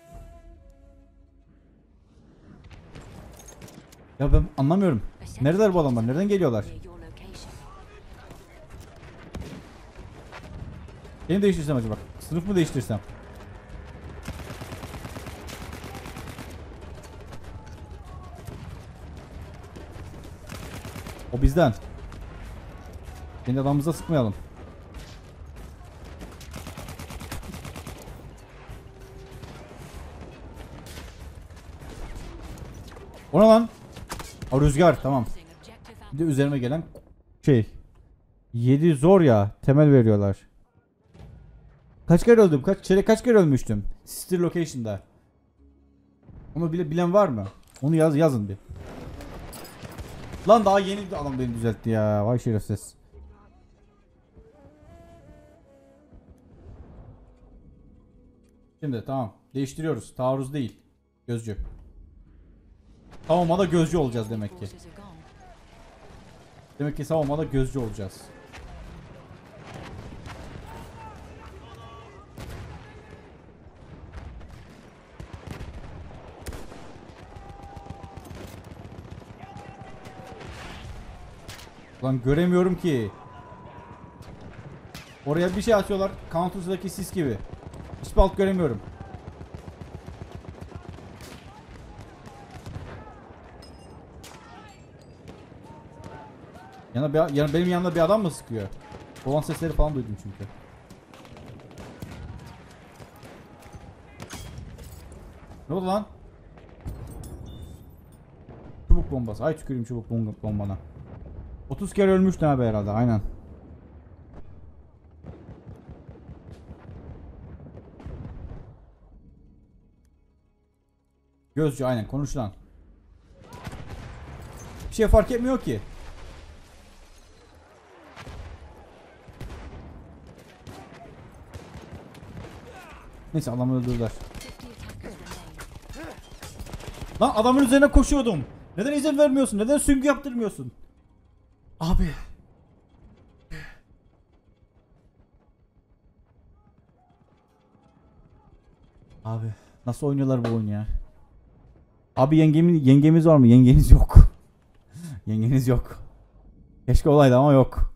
Ya ben anlamıyorum. Neredeler bu adamlar? Nereden geliyorlar? Near your location. Beni değiştirsem acaba? Sınıf mı değiştirsem? O bizden. Kendi adamımıza sıkmayalım. O ne lan? O rüzgar, tamam. Losing objective Bir apples. de üzerime gelen 7 zor ya. Temel veriyorlar. Kaç kere öldüm? Kaç kere ölmüştüm? Sister Location'da. Onu bilen var mı? Onu yazın bir. Lan daha yeni adam beni düzeltti ya. Vay şerefsiz. Şimdi tamam. Değiştiriyoruz. Taarruz değil. Gözcü. Savunmada gözcü olacağız demek ki. Forces are gone. Demek ki savunmada gözcü olacağız. Lan göremiyorum ki. Oraya bir şey atıyorlar. Counter'daki sis gibi. Hiçbir alt göremiyorum. Benim yanımda bir adam mı sıkıyor? Olan sesleri falan duydum çünkü. Ne oldu lan? Çubuk bombası. Ay tüküreyim çubuk bombana. 30 kere ölmüştü abi herhalde. Aynen. Gözcü aynen konuşulan. Bir şey fark etmiyor ki. Neyse adamı öldürdüler. 50 attackers remain. Lan adamın üzerine koşuyordum. Neden izin vermiyorsun? Neden süngü yaptırmıyorsun? Abi. Abi nasıl oynuyorlar bu oyunu ya? Abi yengemiz var mı? Yengeniz yok. Yengeniz yok. Keşke olaydı ama yok.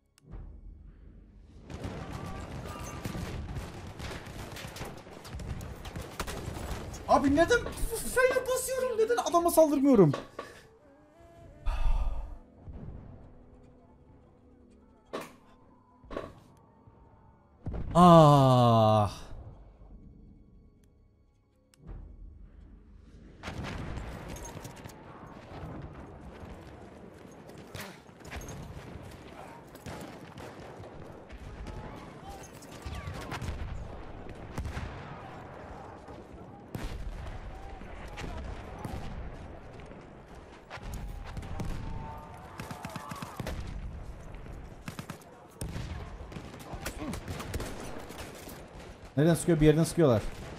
Abi neden fail'e basıyorum? Neden adama saldırmıyorum? Ah. Nereden sıkıyor? Bir yerden sıkıyorlar.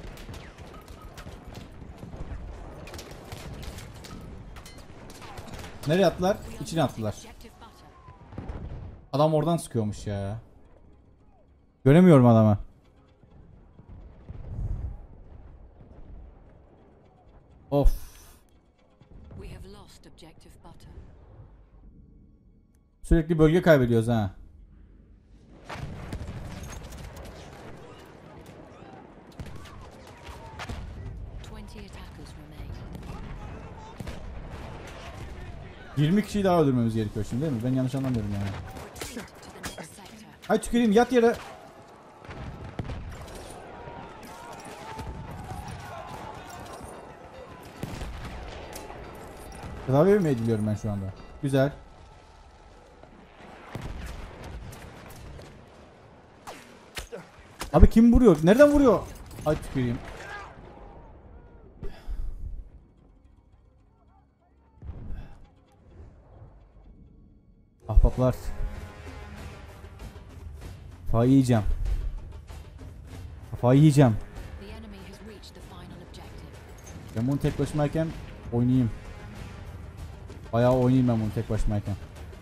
Nereye attılar? İçine attılar. Objective butter. Adam oradan sıkıyormuş ya. Göremiyorum adamı. Of. We have lost objective butter. Sürekli bölge kaybediyoruz ha. Attackers remain. 20 kişiyi daha öldürmemiz gerekiyor şimdi değil mi? Ben yanlış anlamıyorum yani. Retreat to the next sector. Hay tüküreyim yat yere. Tedavi mi ediliyorum ben şu anda? Güzel. Abi kim vuruyor? Nereden vuruyor? Ay tüküreyim. Ahbaplar. Kafayı yiyeceğim. Kafayı yiyeceğim. The enemy has reached the final objective. Ben bunu tek başımayken oynayayım. Bayağı oynayayım ben bunu tek başımayken.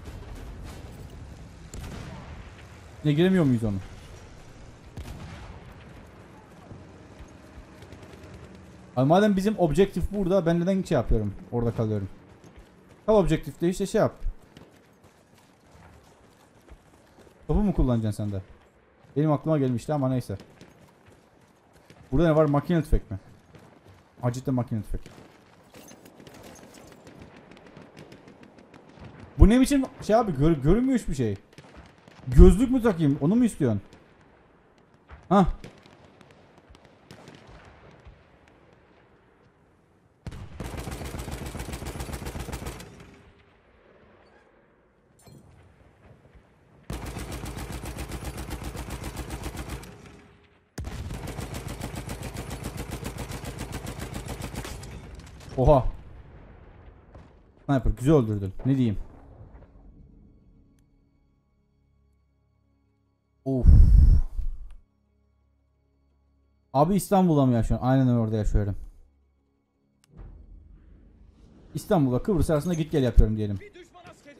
Yine giremiyor muyuz onu? Abi madem bizim objektif burada, ben neden şey yapıyorum? Orada kalıyorum. Kal objektifte işte şey yap. Topu mu kullanacaksın sen de? Benim aklıma gelmişti ama neyse. Burada ne var? Makine tüfek mi? Cidden makine tüfek. Bu ne biçim şey abi? Görünmüyor hiçbir şey. Gözlük mü takayım? Onu mu istiyorsun? Hah. Oha. Sniper güzel öldürdün. Ne diyeyim? Of. Abi İstanbul'da mı yaşıyorsun? Aynen orada yaşıyorum. İstanbul'a Kıbrıs arasında git gel yapıyorum diyelim. Bir düşman askeri.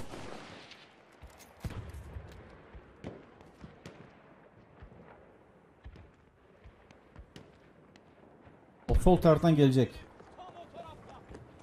O sol taraftan gelecek. Tam o tarafta.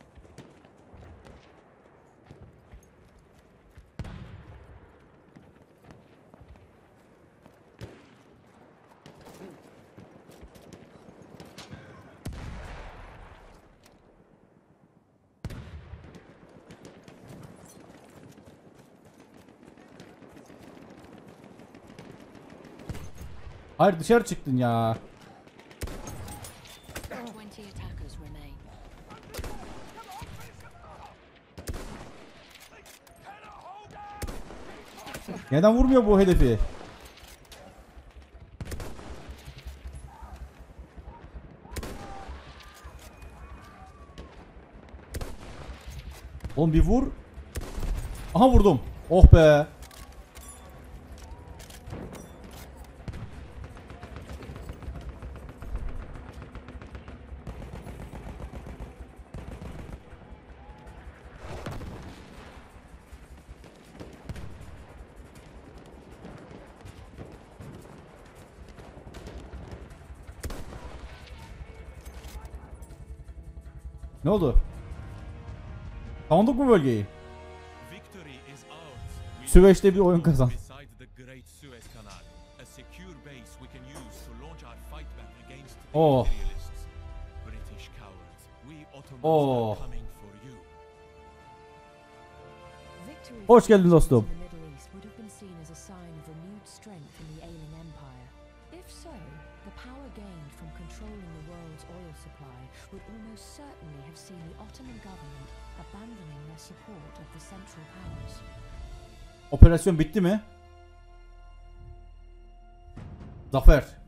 Hayır dışarı çıktın ya. 20 attackers remain. Neden vurmuyor bu hedefi? Oğlum bir vur. Aha vurdum. Oh be. Ne oldu? Savunduk mu bölgeyi? Victory is ours. We Süveyş'te bir oyun kazan. beside the Great Suez Canal, a secure base we can use to launch our fight back against the Oh. imperialists. British cowards, we Ottomans Oh. are coming for you. Victory Hoş geldin dostum. in the Middle East would have been seen as a sign of renewed strength in the ailing empire. If so, the power gained from controlling the world's oil supply would almost certainly have seen the Ottoman government abandoning their support of the Central Powers. Operasyon bitti mi? Zafer.